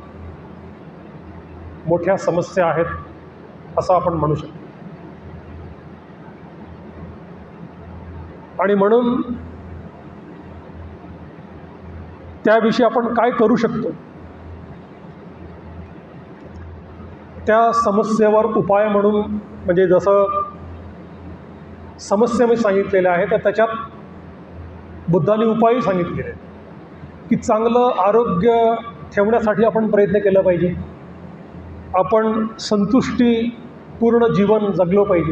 मोठ्या समस्या आहेत असं आपण म्हणू शकतो. आणि म्हणून त्याविषयी आपण काय करू शकतो, त्या समस्येवर उपाय म्हणून, म्हणजे जसं समस्या मी सांगितलेल्या आहे तर त्याच्यात बुद्धांनी उपायही सांगितलेले आहेत. की चांगलं आरोग्य ठेवण्यासाठी आपण प्रयत्न केला पाहिजे, आपण संतुष्टीपूर्ण जीवन जगलो पाहिजे,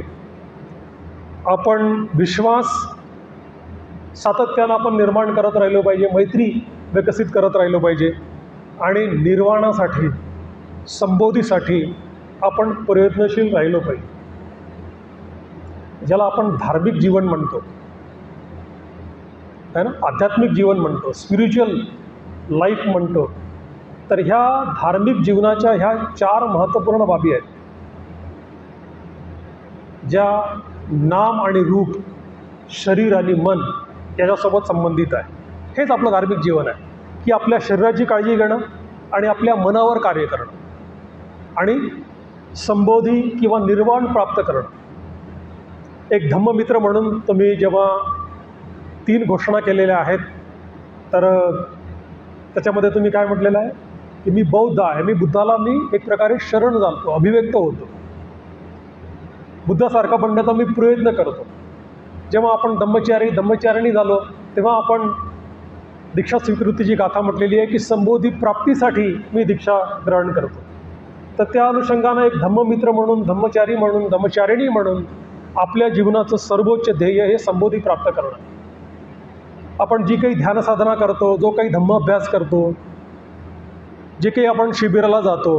आपण विश्वास सातत्यानं आपण निर्माण करत राहिलो पाहिजे, मैत्री विकसित करत राहिलो पाहिजे. आणि निर्वाणासाठी, संबोधीसाठी आपण प्रयत्नशील राहिलो पाहिजे, ज्याला आपण धार्मिक जीवन म्हणतो. आहे ना, आध्यात्मिक जीवन म्हणतो, स्पिरिच्युअल लाईफ म्हणतो. तर ह्या धार्मिक जीवनाच्या ह्या 4 महत्त्वपूर्ण बाबी आहेत, ज्या नाम आणि रूप, शरीर आणि मन याच्यासोबत संबंधित आहे. हेच आपलं धार्मिक जीवन आहे, की आपल्या शरीराची काळजी घेणं आणि आपल्या मनावर कार्य करणं आणि संबोधी किंवा निर्वाण प्राप्त करणं. एक धम्ममित्र म्हणून तुम्ही जेव्हा 3 घोषणा केलेल्या आहेत, तर त्याच्यामध्ये तुम्ही काय म्हटलेलं आहे की मी बौद्ध आहे, मी बुद्धाला एक प्रकारे शरण जातो, अभिव्यक्त होतो, बुद्धासारखा बनण्याचा मी प्रयत्न करतो. जेव्हा आपण धम्मचारिणी झालो तेव्हा आपण दीक्षा स्वीकृतीची गाथा म्हटलेली आहे की संबोधी प्राप्तीसाठी मी दीक्षा ग्रहण करतो. तर त्या अनुषंगानं एक धम्ममित्र म्हणून, धम्मचारी म्हणून, धम्मचारिणी म्हणून आपल्या जीवनाचं सर्वोच्च ध्येय हे संबोधी प्राप्त करणं. आपण जी काही ध्यानसाधना करतो, जो काही धम्म अभ्यास करतो, जे काही आपण शिबिराला जातो,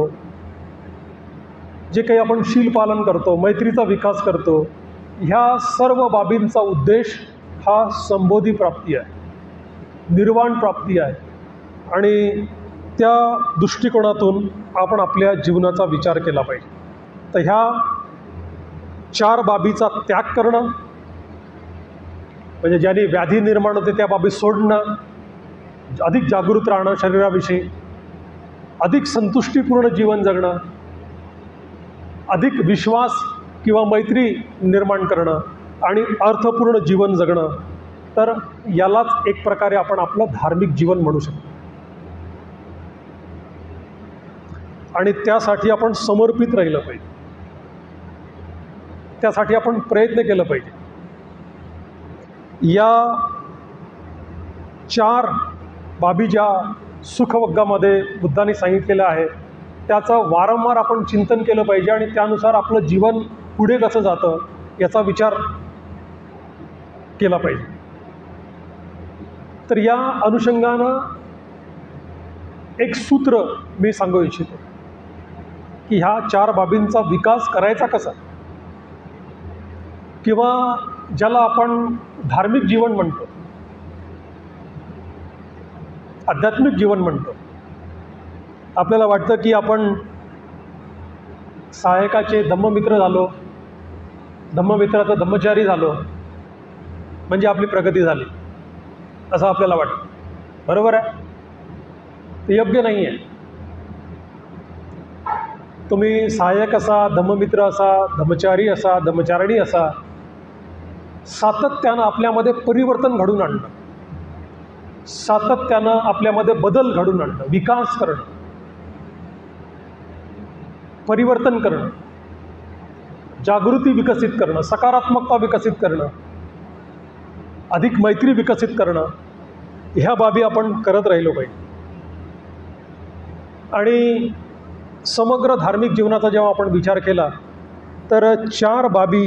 जे काही आपण शील पालन करतो, मैत्रीचा विकास करतो, ह्या सर्व बाबींचा उद्देश हा संबोधी प्राप्ती आहे, निर्वाण प्राप्ती आहे. आणि त्या दृष्टिकोनातून आपण आपल्या जीवनाचा विचार केला पाहिजे. तर ह्या 4 बाबीचा त्याग करणं, म्हणजे ज्याने व्याधी निर्माण होते त्या बाबी सोडणं, अधिक जागृत राहणं शरीराविषयी, अधिक संतुष्टीपूर्ण जीवन जगणं, अधिक विश्वास किंवा मैत्री निर्माण करणं आणि अर्थपूर्ण जीवन जगणं. तर यालाच एक प्रकारे आपण आपलं धार्मिक जीवन म्हणू शकतो. आणि त्यासाठी आपण समर्पित राहिलं पाहिजे, त्यासाठी आपण प्रयत्न केलं पाहिजे. या 4 बाबी ज्या सुखवग्गामध्ये बुद्धांनी सांगितलेलं आहे त्याचं वारंवार आपण चिंतन केलं पाहिजे आणि त्यानुसार आपलं जीवन पुढे कसं जातं याचा विचार केला पाहिजे. तर या अनुषंगानं एक सूत्र मी सांगू इच्छितो की ह्या 4 बाबींचा विकास करायचा कसा, किंवा ज्याला आपण धार्मिक जीवन म्हणतो, आध्यात्मिक जीवन म्हणतो. आपल्याला वाटतं की आपण सहायकाचे धम्ममित्र झालो, धम्ममित्राचा धम्मचारी झालो म्हणजे आपली प्रगती झाली असं आपल्याला वाटतं. बरोबर आहे? ते योग्य नाही आहे. तुम्ही सहाय्यक असा, धम्ममित्र असा, धम्मचारी असा, धम्मचारिणी असा, सातत्यानं आपल्यामध्ये परिवर्तन घडून आणणं, सातत्यानं आपल्यामध्ये बदल घडून आणणं, विकास करणं, परिवर्तन करणं, जागृती विकसित करणं, सकारात्मकता विकसित करणं, अधिक मैत्री विकसित करणं, ह्या बाबी आपण करत राहिलो पाहिजे. आणि समग्र धार्मिक जीवनाचा जेव्हा आपण विचार केला तर 4 बाबी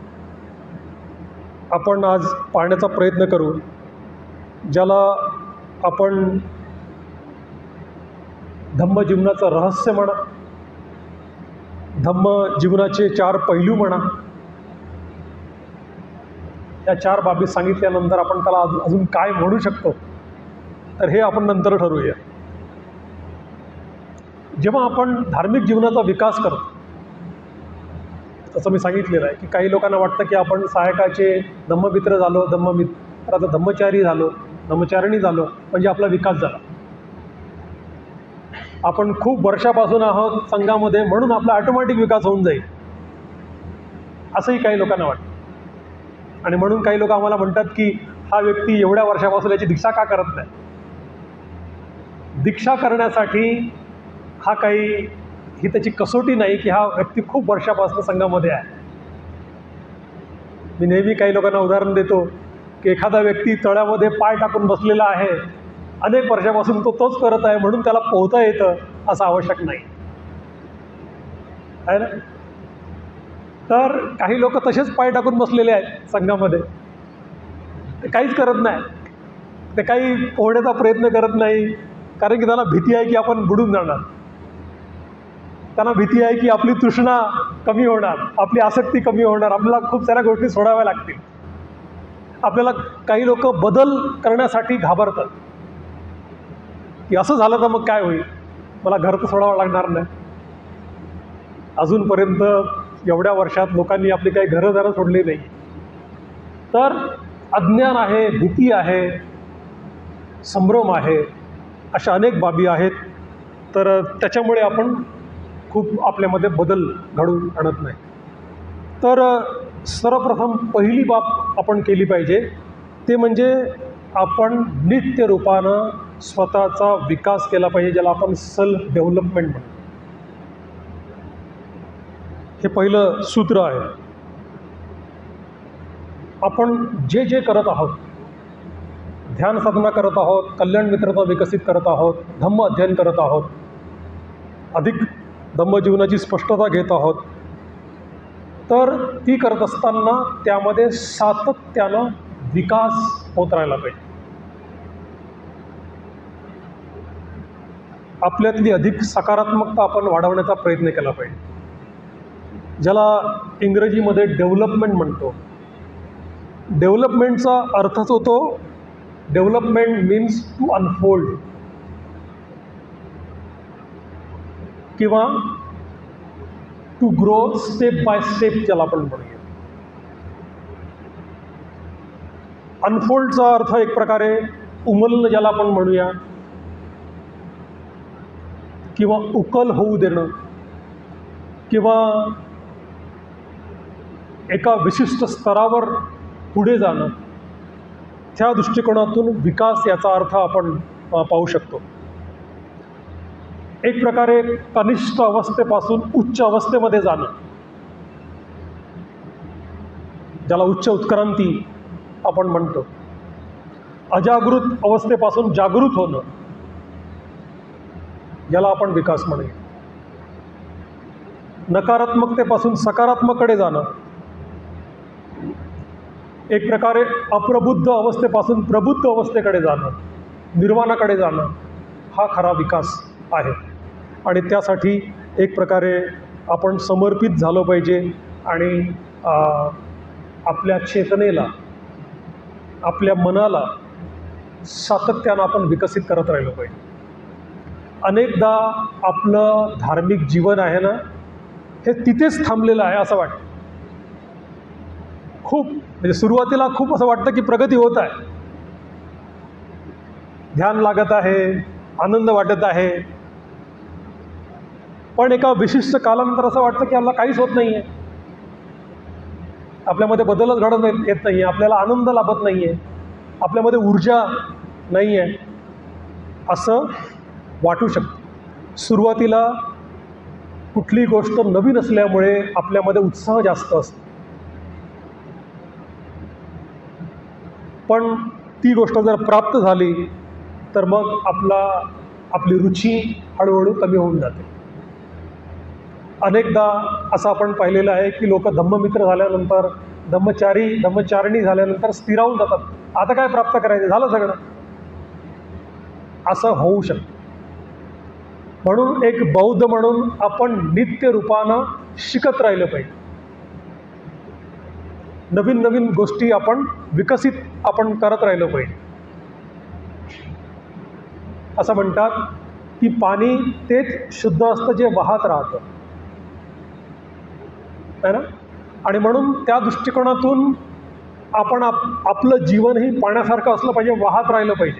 आपण आज पाहण्याचा प्रयत्न करू, ज्याला आपण धम्मजीवनाचं रहस्य म्हणा, धम्मजीवनाचे 4 पैलू म्हणा. या 4 बाबी सांगितल्यानंतर आपण त्याला अजून काय म्हणू शकतो तर हे आपण नंतर ठरवूया. जेव्हा आपण धार्मिक जीवनाचा विकास करतो, तसं मी सांगितलेलं आहे की काही लोकांना वाटतं की आपण सहायकाचे धम्ममित्र झालो, धम्ममित्राचा धम्मचारी झालो, धम्मचारिणी झालो म्हणजे आपला विकास झाला. आपण खूप वर्षापासून आहोत संघामध्ये म्हणून आपला ऑटोमॅटिक विकास होऊन जाईल असंही काही लोकांना वाटतं. आणि म्हणून काही लोक आम्हाला म्हणतात की हा व्यक्ती एवढ्या वर्षापासून याची दीक्षा का करत नाही. दीक्षा करण्यासाठी ही त्याची कसोटी नाही की हा व्यक्ती खूप वर्षापासून संघामध्ये आहे. मी नेहमी काही लोकांना उदाहरण देतो की एखादा व्यक्ती तळ्यामध्ये पाय टाकून बसलेला आहे, अनेक वर्षापासून तोच करत आहे म्हणून त्याला पोहता येतं असं आवश्यक नाही आहे ना. तर काही लोक तसेच पाय टाकून बसलेले आहेत संघामध्ये, ते काहीच करत नाही, ते काही पोहण्याचा प्रयत्न करत नाही, कारण की त्यांना भीती आहे की आपण बुडून जाणार, त्यांना भीती आहे की आपली तृष्णा कमी होणार, आपली आसक्ती कमी होणार, आपल्याला खूप साऱ्या गोष्टी सोडाव्या लागतील. आपल्याला काही लोक बदल करण्यासाठी घाबरतात की असं झालं तर मग काय होईल, मला घर तर सोडावं लागणार नाही. अजूनपर्यंत एवढ्या वर्षात लोकांनी आपली काही घरं सोडली नाही. तर अज्ञान आहे, भीती आहे, संभ्रम आहे, अशा अनेक बाबी आहेत. तर त्याच्यामुळे आपण खूप आपल्यामध्ये बदल घडवून आणत नाही. तर सर्वप्रथम पहिली बाब आपण केली पाहिजे ते म्हणजे आपण नित्य रूपानं स्वतःचा विकास केला पाहिजे, ज्याला आपण सेल्फ डेव्हलपमेंट म्हणतो. हे पहिलं सूत्र आहे. आपण जे जे करत आहोत, ध्यान साधना करत आहोत, कल्याण मित्रता विकसित करत आहोत, धम्म अध्ययन करत आहोत, अधिक धम्मजीवनाची स्पष्टता घेत आहोत, तर ती करत असताना त्यामध्ये सातत्यानं विकास होत राहिला पाहिजे. आपल्यातली अधिक सकारात्मकता आपण वाढवण्याचा प्रयत्न केला पाहिजे, ज्याला इंग्रजीमध्ये डेव्हलपमेंट म्हणतो. डेव्हलपमेंटचा अर्थच होतो, डेव्हलपमेंट मीन्स टू अनफोल्ड किंवा to grow step by step, ज्याला आपण म्हणूया. अनफोल्डचा अर्थ एक प्रकारे उमलणं, ज्याला आपण म्हणूया, किंवा उकल होऊ देणं, किंवा एका विशिष्ट स्तरावर पुढे जाणं. त्या दृष्टिकोनातून विकास याचा अर्थ आपण पाहू शकतो. एक प्रकारे कनिष्ठ अवस्थेपासून उच्च अवस्थेमध्ये जाणं, ज्याला उच्च उत्क्रांती आपण म्हणतो. अजागृत अवस्थेपासून जागृत होणं, ज्याला आपण विकास म्हणूया. नकारात्मकतेपासून सकारात्मककडे जाणं, एक प्रकारे अप्रबुद्ध अवस्थेपासून प्रबुद्ध अवस्थेकडे जाणं, निर्वाणाकडे जाणं, हा खरा विकास आहे. आणि त्यासाठी एक प्रकारे आपण समर्पित झालं पाहिजे आणि आपल्या चेतनेला, आपल्या मनाला सातत्यानं आपण विकसित करत राहिलं पाहिजे. अनेकदा आपलं धार्मिक जीवन आहे ना, हे तिथेच थांबलेलं आहे असं वाटतं. खूप म्हणजे सुरुवातीला खूप असं वाटतं की प्रगती होत आहे, ध्यान लागत आहे, आनंद वाटत आहे, पण एका विशिष्ट कालानंतर असं वाटतं की आपल्याला काहीच होत नाही आहे, आपल्यामध्ये बदलच घडत येत नाही आहे, आपल्याला आनंद लाभत नाही आहे, आपल्यामध्ये ऊर्जा नाही आहे, असं वाटू शकतं. सुरुवातीला कुठली गोष्ट नवीन असल्यामुळे आपल्यामध्ये उत्साह जास्त असतो, पण ती गोष्ट जर प्राप्त झाली तर मग आपली रुची हळूहळू कमी होऊन जाते. अनेकदा असं आपण पाहिलेलं आहे की लोक धम्ममित्र झाल्यानंतर, धम्मचारिणी झाल्यानंतर स्थिरावून जातात. आता काय प्राप्त करायचं, झालं सगळं, असं होऊ शकतं. म्हणून एक बौद्ध म्हणून आपण नित्य रूपानं शिकत राहिलं पाहिजे. नवीन नवीन गोष्टी आपण विकसित करत राहिलं पाहिजे. असं म्हणतात की पाणी तेच शुद्ध असतं जे वाहत राहतं, है ना. आणि म्हणून त्या दृष्टिकोनातून आपण आपलं जीवनही पाण्यासारखं असलं पाहिजे, वाहत राहिलं पाहिजे.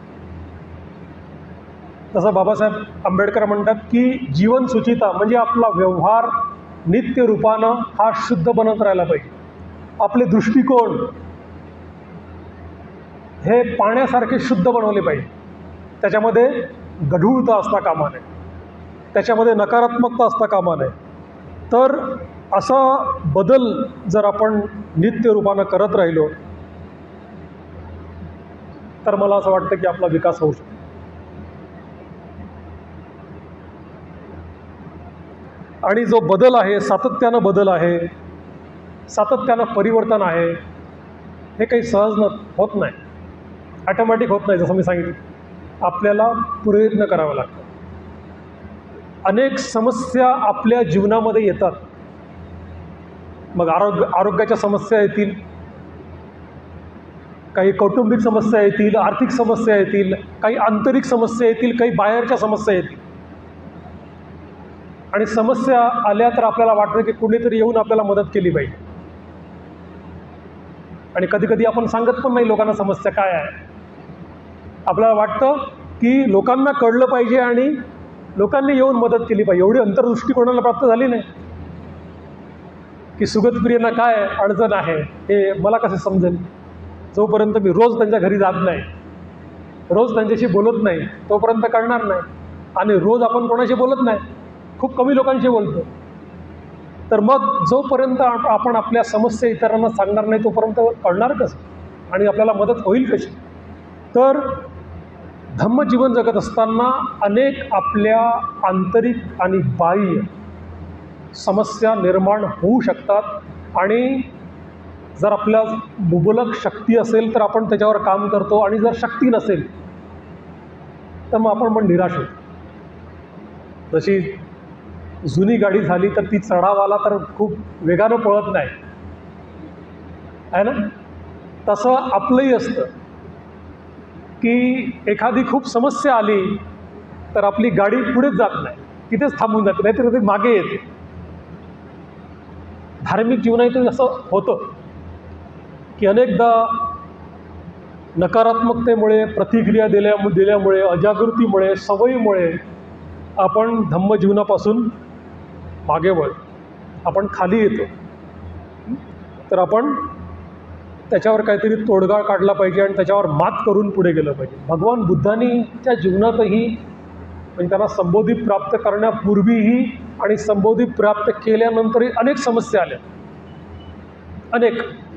जसं बाबासाहेब आंबेडकर म्हणतात की जीवन सुचिता म्हणजे आपला व्यवहार नित्य रूपानं हा शुद्ध बनत राहिला पाहिजे. आपले दृष्टिकोन हे पाण्यासारखे शुद्ध बनवले पाहिजे. त्याच्यामध्ये गढूळता असता कामा नये, त्याच्यामध्ये नकारात्मकता असता कामा नये. तर असा बदल जर आपण नित्य रूपानं करत राहिलो तर मला असं वाटतं की आपला विकास होऊ शकतो. आणि जो बदल आहे, सातत्यानं बदल आहे, सातत्यानं परिवर्तन आहे, हे काही सहज होत नाही, ॲटोमॅटिक होत नाही. जसं मी सांगितलं, आपल्याला प्रयत्न करावा लागतो. अनेक समस्या आपल्या जीवनामध्ये येतात. मग आरोग्याच्या समस्या येतील, काही कौटुंबिक समस्या येतील, आर्थिक समस्या येतील, काही आंतरिक समस्या येतील, काही बाहेरच्या समस्या येतील. आणि समस्या आल्या तर आपल्याला वाटतं की कुणीतरी येऊन आपल्याला मदत केली पाहिजे. आणि कधी कधी आपण सांगत पण नाही लोकांना समस्या काय आहे. आपल्याला वाटतं की लोकांना कळलं पाहिजे आणि लोकांनी येऊन मदत केली पाहिजे. एवढी अंतर्दृष्टी कोणाला प्राप्त झाली नाही की सुगतप्रियांना काय अडचण आहे हे मला कसं समजेल. जोपर्यंत मी रोज त्यांच्या घरी जात नाही, रोज त्यांच्याशी बोलत नाही, तोपर्यंत कळणार नाही. आणि रोज आपण कोणाशी बोलत नाही, खूप कमी लोकांशी बोलतो. तर मग जोपर्यंत आपण आपल्या समस्या इतरांना सांगणार नाही तोपर्यंत कळणार कसं आणि आपल्याला मदत होईल कशी. तर धम्मजीवन जगत असताना अनेक आपल्या आंतरिक आणि बाह्य समस्या निर्माण होऊ शकतात. आणि जर आपल्या मुबलक शक्ती असेल तर आपण त्याच्यावर काम करतो, आणि जर शक्ती नसेल तर मग आपण पण निराश होतो. जशी जुनी गाडी झाली तर ती चढावाला तर खूप वेगानं पळत नाही आहे ना, तसं आपलंही असतं की एखादी खूप समस्या आली तर आपली गाडी पुढेच जात नाही, तिथेच थांबून जाते, नाहीतर ती मागे येते. धार्मिक जीवनातून असं होतं की अनेकदा नकारात्मकतेमुळे, प्रतिक्रिया दिल्यामुळे, अजागृतीमुळे, सवयीमुळे आपण धम्मजीवनापासून मागे वळतो, आपण खाली येतो. तर आपण त्याच्यावर काहीतरी तोडगा काढला पाहिजे आणि त्याच्यावर मात करून पुढे गेलं पाहिजे. भगवान बुद्धांच्या जीवनातही, म्हणजे त्यांना संबोधी प्राप्त करण्यापूर्वीही आणि संबोधी प्राप्त केल्यानंतरही अनेक समस्या आल्या, अनेक.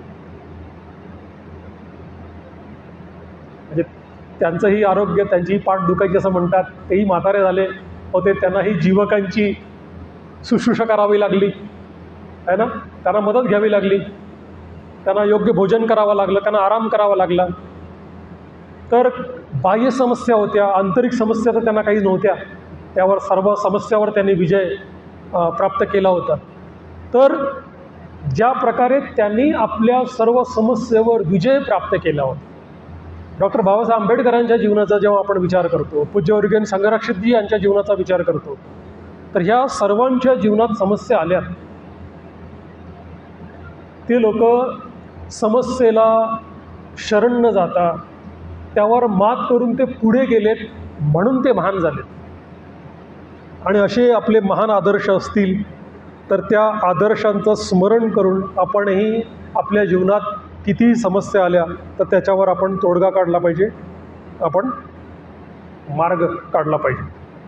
म्हणजे त्यांचंही आरोग्य, त्यांचीही पाठ दुखायची असं म्हणतात, तेही म्हातारे झाले होते, त्यांनाही जीवकांची शुश्रूषा करावी लागली आहे ना, त्यांना मदत घ्यावी लागली, त्यांना योग्य भोजन करावं लागलं, त्यांना आराम करावा लागला. तर बाह्य समस्या होत्या, आंतरिक समस्या तर त्यांना काही नव्हत्या. त्यावर सर्व समस्यावर त्यांनी विजय प्राप्त केला होता. तर ज्या प्रकारे त्यांनी आपल्या सर्व समस्येवर विजय प्राप्त केला होता. डॉक्टर बाबासाहेब आंबेडकरांच्या जीवनाचा जेव्हा आपण विचार करतो, पूज्यवर्गीय संघरक्षकजी यांच्या जीवनाचा विचार करतो, तर ह्या सर्वांच्या जीवनात समस्या आल्या. ते लोक समस्येला शरण न जाता त्यावर मात करून ते पुढे गेलेत, म्हणून ते महान झालेत. आणि असे आपले महान आदर्श असतील तर त्या आदर्शांचं स्मरण करून आपणही आपल्या जीवनात कितीही समस्या आल्या तर त्याच्यावर आपण तोडगा काढला पाहिजे, आपण मार्ग काढला पाहिजे.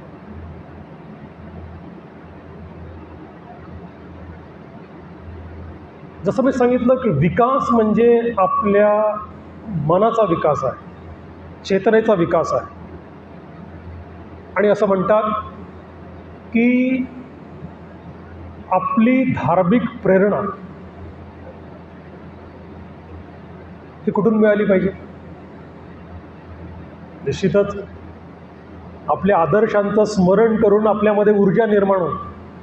जसं मी सांगितलं की विकास म्हणजे आपल्या मनाचा विकास आहे, चेतनेचा विकास आहे. आणि असं म्हणतात की आपली धार्मिक प्रेरणा ती कुठून मिळाली पाहिजे. निश्चितच आपल्या आदर्शांचं स्मरण करून आपल्यामध्ये ऊर्जा निर्माण होते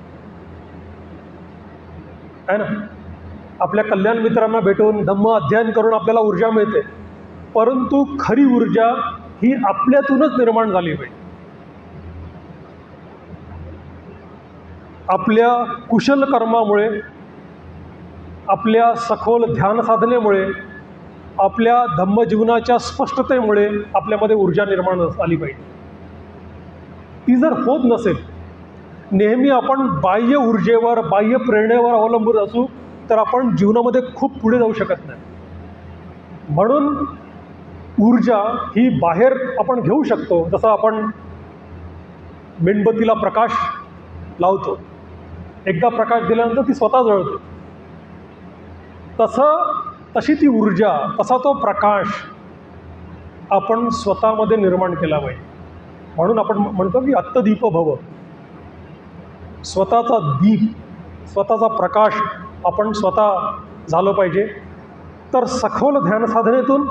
आहे ना. आपल्या कल्याण मित्रांना भेटून धम्म अध्ययन करून आपल्याला ऊर्जा मिळते, परंतु खरी ऊर्जा ही आपल्यातूनच निर्माण झाली पाहिजे. आपल्या कुशल कर्मामुळे, आपल्या सखोल ध्यान साधनेमुळे, आपल्या धम्मजीवनाच्या स्पष्टतेमुळे आपल्यामध्ये ऊर्जा निर्माण झाली पाहिजे. ती जर होत नसेल, नेहमी आपण बाह्य ऊर्जेवर, बाह्य प्रेरणेवर अवलंबून असू तर आपण जीवनामध्ये खूप पुढे जाऊ शकत नाही. म्हणून ऊर्जा ही बाहेर आपण घेऊ शकतो. जसं आपण मेणबत्तीला प्रकाश लावतो, एकदा प्रकाश दिल्यानंतर ती स्वतः जळते, तशी ती ऊर्जा, तसा तो प्रकाश आपण स्वतःमध्ये निर्माण केला पाहिजे. म्हणून आपण म्हणतो की अत्तदीप भव, स्वतःचा दीप, स्वतःचा प्रकाश आपण स्वतः झालं पाहिजे. तर सखोल ध्यान साधनेतून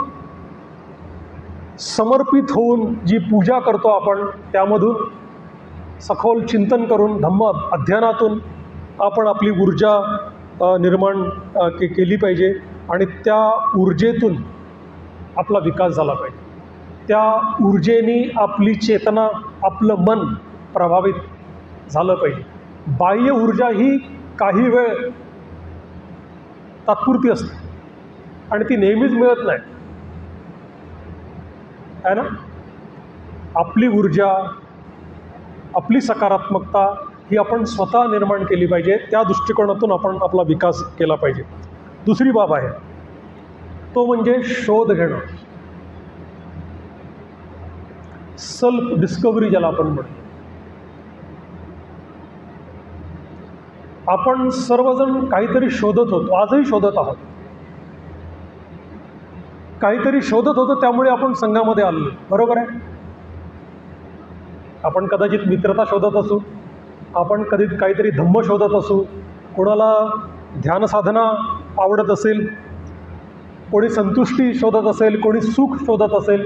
समर्पित होऊन जी पूजा करतो आपण, त्यामधून सखोल चिंतन करून धम्म अध्ययनातून आपण आपली ऊर्जा निर्माण केली पाहिजे. आणि त्या ऊर्जेतून आपला विकास झाला पाहिजे. त्या ऊर्जेने आपली चेतना, आपलं मन प्रभावित झालं पाहिजे. बाह्य ऊर्जा ही काही वेळ तात्पुरती असते आणि ती नेहमीच मिळत नाही, आहे ना. आपली ऊर्जा, आपली सकारात्मकता ही आपण स्वतः निर्माण केली पाहिजे. त्या दृष्टिकोनातून आपण आपला विकास केला पाहिजे. दुसरी बाब आहे तो म्हणजे शोध घेणं, सेल्फ डिस्कव्हरी ज्याला आपण म्हणतो. आपण सर्वजण काहीतरी शोधत होतो, आजही शोधत आहोत. काहीतरी शोधत होतो त्यामुळे आपण संघामध्ये आलो, बरोबर आहे. आपण कदाचित मित्रता शोधत असू, आपण कधी काहीतरी धम्म शोधत असू, कोणाला ध्यानसाधना आवडत असेल, कोणी संतुष्टी शोधत असेल, कोणी सुख शोधत असेल,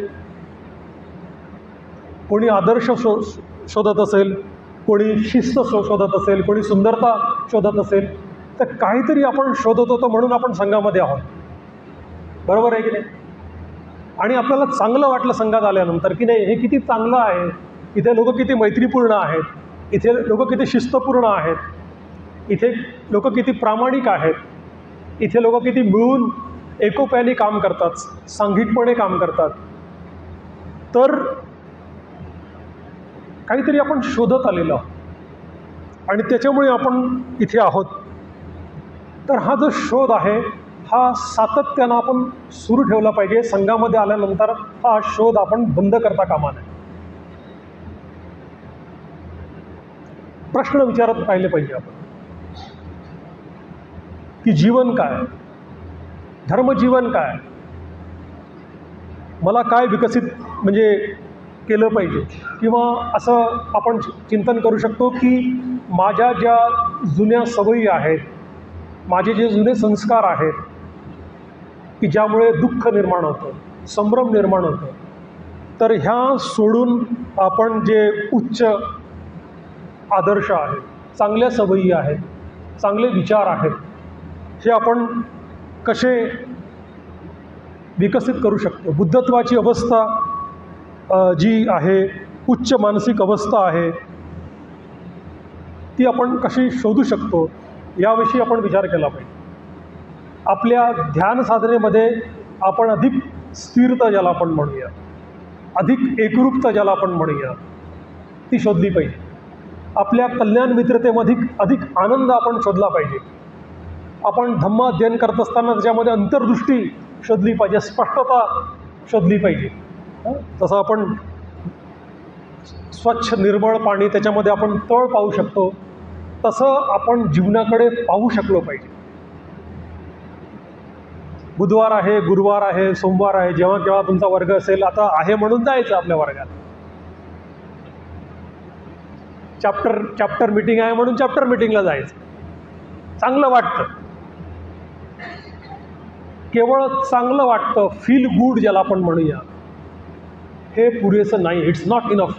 कोणी आदर्श शोधत असेल, कोणी शिस्त शोधत असेल, कोणी सुंदरता शोधत असेल. तर काहीतरी आपण शोधत होतो म्हणून आपण संघामध्ये आहोत, बरोबर आहे की नाही. आणि आपल्याला चांगलं वाटलं संघात आल्यानंतर की नाही, हे किती चांगलं आहे, इथे लोक किती मैत्रीपूर्ण आहेत, इथे लोक किती शिस्तपूर्ण आहेत, इथे लोक किती प्रामाणिक आहेत, इथे लोक किती मिळून एकोप्याने काम करतात, सांघिकपणे काम करतात. तर काहीतरी आपण शोधत आलेलो आहोत आणि त्याच्यामुळे आपण इथे आहोत. तर हा जो शोध आहे हा सातत्यानं आपण सुरू ठेवला पाहिजे. संघामध्ये आल्यानंतर हा शोध आपण बंद करता कामा नये. प्रश्न विचारत राहिले पाहिजे आपण की जीवन काय, धर्मजीवन काय, मला काय विकसित म्हणजे केलं पाहिजे. किंवा असं आपण चिंतन करू शकतो की माझ्या ज्या जुन्या सवयी आहेत, माझे जे जुने संस्कार आहेत की ज्यामुळे दुःख निर्माण होतं, संभ्रम निर्माण होतं, तर ह्या सोडून आपण जे उच्च आदर्श आहेत, चांगल्या सवयी आहेत, चांगले विचार आहेत, हे आपण कसे विकसित करू शकतो. बुद्धत्वाची अवस्था जी आहे, उच्च मानसिक अवस्था आहे, ती आपण कशी शोधू शकतो याविषयी आपण विचार केला पाहिजे. आपल्या ध्यान साधनेमध्ये आपण अधिक स्थिरता ज्याला आपण म्हणूया, अधिक एकरूपता ज्याला आपण म्हणूया, ती शोधली पाहिजे. आपल्या कल्याण मित्रतेमध्ये अधिक आनंद आपण शोधला पाहिजे. आपण धम्म अध्ययन करत असताना त्याच्यामध्ये अंतर्दृष्टी शोधली पाहिजे, स्पष्टता शोधली पाहिजे. तसं आपण स्वच्छ निर्मळ पाणी त्याच्यामध्ये आपण तळ पाहू शकतो, तसं आपण जीवनाकडे पाहू शकलो पाहिजे. बुधवार आहे, गुरुवार आहे, सोमवार आहे, जेव्हा केव्हा तुमचा वर्ग असेल, आता आहे म्हणून जायचं आपल्या वर्गात. चॅप्टर मीटिंग आहे म्हणून चॅप्टर मीटिंगला जायचं, चांगलं वाटतं, केवळ चांगलं वाटतं, फील गुड ज्याला आपण म्हणूया, हे पुरेसं नाही. It's not enough.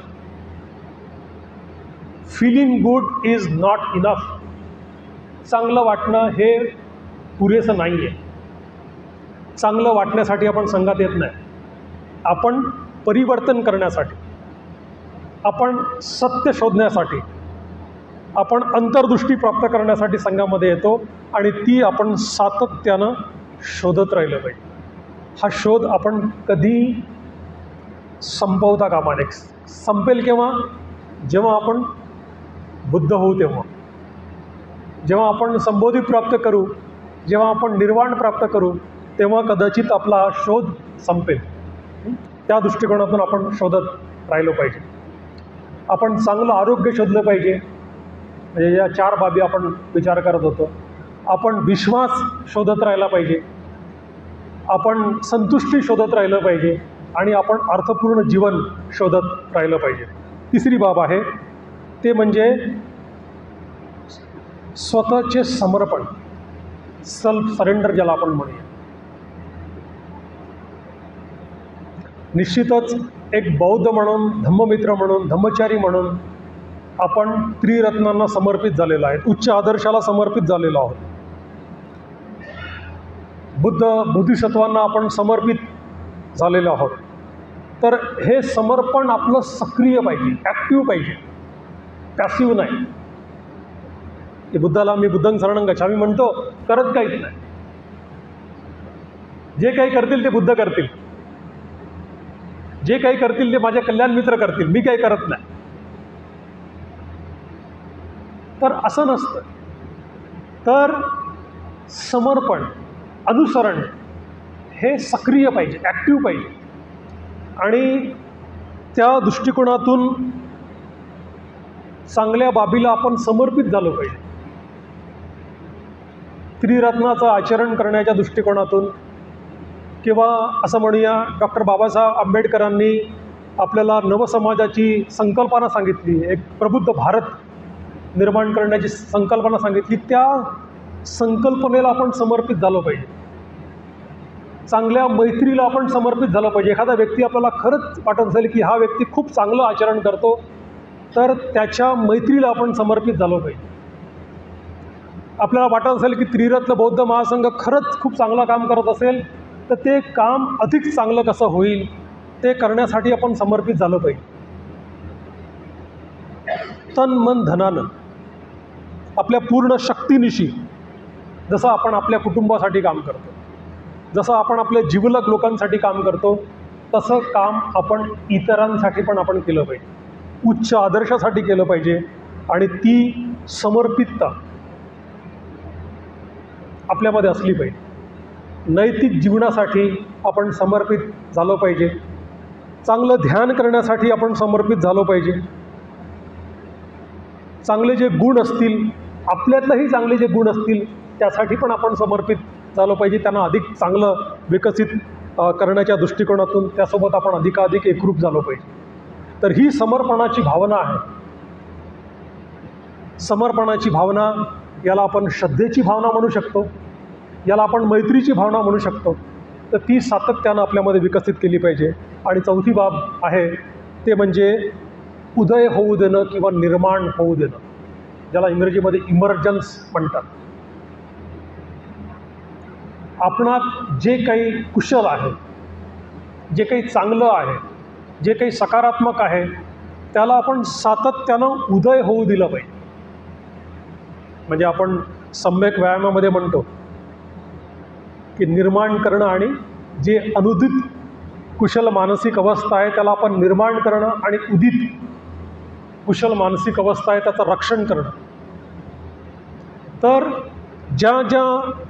Feeling good is not enough. चांगलं वाटणं हे पुरेसं नाही आहे. चांगलं वाटण्यासाठी आपण संघात येत नाही, आपण परिवर्तन करण्यासाठी, आपण सत्य शोधण्यासाठी, आपण अंतर्दृष्टी प्राप्त करण्यासाठी संघामध्ये येतो आणि ती आपण सातत्यानं शोधत राहिलं पाहिजे. हा शोध आपण कधी संपवता कामा नये. संपेल केव्हा? जेव्हा आपण बुद्ध होऊ तेव्हा, जेव्हा आपण संबोधी प्राप्त करू, जेव्हा आपण निर्वाण प्राप्त करू, तेव्हा कदाचित आपला शोध संपेल. त्या दृष्टिकोनातून आपण शोधत राहिलो पाहिजे. आपण चांगलं आरोग्य शोधलं पाहिजे, म्हणजे या 4 बाबी आपण विचार करत होतो. आपण विश्वास शोधत राहिला पाहिजे, आपण संतुष्टी शोधत राहिलं पाहिजे आणि आपण अर्थपूर्ण जीवन शोधत राहिलं पाहिजे. तिसरी बाब आहे ते म्हणजे स्वतःचे समर्पण, सेल्फ सरेंडर ज्याला आपण म्हणूया. निश्चितच एक बौद्ध म्हणून, धम्ममित्र म्हणून, धम्मचारी म्हणून आपण त्रिरत्नांना समर्पित झालेलो आहे, उच्च आदर्शाला समर्पित झालेलो आहोत. बोधिसत्वांना आपण समर्पित झालेलो आहोत. तर हे समर्पण आपलं सक्रिय पाहिजे, ॲक्टिव्ह पाहिजे, पॅसिव्ह नाही. की बुद्धाला मी बुद्धं शरणं गच्छामी म्हणतो, करत काहीच नाही. जे काही करतील ते बुद्ध करतील, जे काही करतील ते माझे कल्याण मित्र करतील, मी काही करत नाही. तर असं नसतं. तर समर्पण, अनुसरण हे सक्रिय पाहिजे, ॲक्टिव्ह पाहिजे. आणि त्या दृष्टिकोनातून चांगल्या बाबीला आपण समर्पित झालो पाहिजे. त्रिरत्नाचं आचरण करण्याच्या दृष्टिकोनातून, किंवा असं म्हणूया डॉक्टर बाबासाहेब आंबेडकरांनी आपल्याला नवसमाजाची संकल्पना सांगितली, एक प्रबुद्ध भारत निर्माण करण्याची संकल्पना सांगितली, त्या संकल्पनेला आपण समर्पित झालो पाहिजे. चांगल्या मैत्रीला आपण समर्पित झालं पाहिजे. एखादा व्यक्ती आपल्याला खरंच वाटत असेल की हा व्यक्ती खूप चांगलं आचरण करतो, तर त्याच्या मैत्रीला आपण समर्पित झालो पाहिजे. आपल्याला वाटत असेल की त्रिरत्न बौद्ध महासंघ खरंच खूप चांगलं काम करत असेल, तर ते काम अधिक चांगलं कसं होईल ते करण्यासाठी आपण समर्पित झालं पाहिजे. तन मन धनानं, आपल्या पूर्ण शक्तीनिशी, जसं आपण आपल्या कुटुंबासाठी काम करतो, जसं आपण आपल्या जिवलग लोकांसाठी काम करतो, तसं काम आपण इतरांसाठी पण आपण केलं पाहिजे, उच्च आदर्शासाठी केलं पाहिजे. आणि ती समर्पितता आपल्यामध्ये असली पाहिजे. नैतिक जीवनासाठी आपण समर्पित झालो पाहिजे. चांगलं ध्यान करण्यासाठी आपण समर्पित झालो पाहिजे. चांगले जे गुण असतील, आपल्यातलंही चांगले जे गुण असतील, त्यासाठी पण आपण समर्पित झालो पाहिजे. त्यांना अधिक चांगलं विकसित करण्याच्या दृष्टिकोनातून त्यासोबत आपण अधिकाधिक एकरूप झालो पाहिजे. तर ही समर्पणाची भावना आहे. समर्पणाची भावना, याला आपण श्रद्धेची भावना म्हणू शकतो, याला आपण मैत्रीची भावना म्हणू शकतो. तर ती सातत्यानं आपल्यामध्ये विकसित केली पाहिजे. आणि चौथी बाब आहे ते म्हणजे उदय होऊ देणं किंवा निर्माण होऊ देणं, ज्याला इंग्रजीमध्ये इमर्जन्स म्हणतात. आपणात जे काही कुशल आहे, जे काही चांगलं आहे, जे काही सकारात्मक आहे, त्याला आपण सातत्यानं उदय होऊ दिलं पाहिजे. म्हणजे आपण सम्यक व्यायामामध्ये म्हणतो की निर्माण करणं, आणि जे अनुदित कुशल मानसिक अवस्था आहे त्याला आपण निर्माण करणं, आणि उदित कुशल मानसिक अवस्था आहे त्याचं रक्षण करणं. तर ज्या ज्या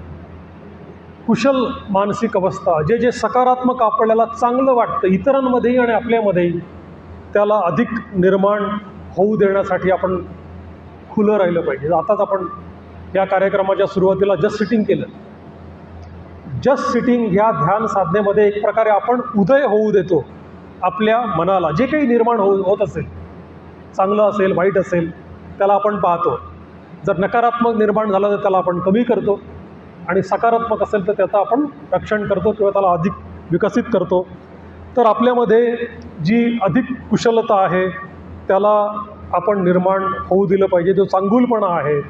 कुशल मानसिक अवस्था, जे जे सकारात्मक आपल्याला चांगलं वाटतं इतरांमध्येही आणि आपल्यामध्येही, त्याला अधिक निर्माण होऊ देण्यासाठी आपण खुलं राहिलं पाहिजे. आताच आपण या कार्यक्रमाच्या सुरुवातीला जस्ट सिटिंग केलं. जस्ट सिटिंग ह्या ध्यान साधनेमध्ये एक प्रकारे आपण उदय होऊ देतो आपल्या मनाला. जे काही निर्माण होत असेल, चांगलं असेल वाईट असेल, त्याला आपण पाहतो. जर नकारात्मक निर्माण झालं तर त्याला आपण कमी करतो, आणि सकारात्मक असेल तर त्याचं आपण रक्षण करतो किंवा त्याला अधिक विकसित करतो. तर आपल्यामध्ये जी अधिक कुशलता आहे त्याला आपण निर्माण होऊ दिलं पाहिजे. जो चांगुलपणा आहे,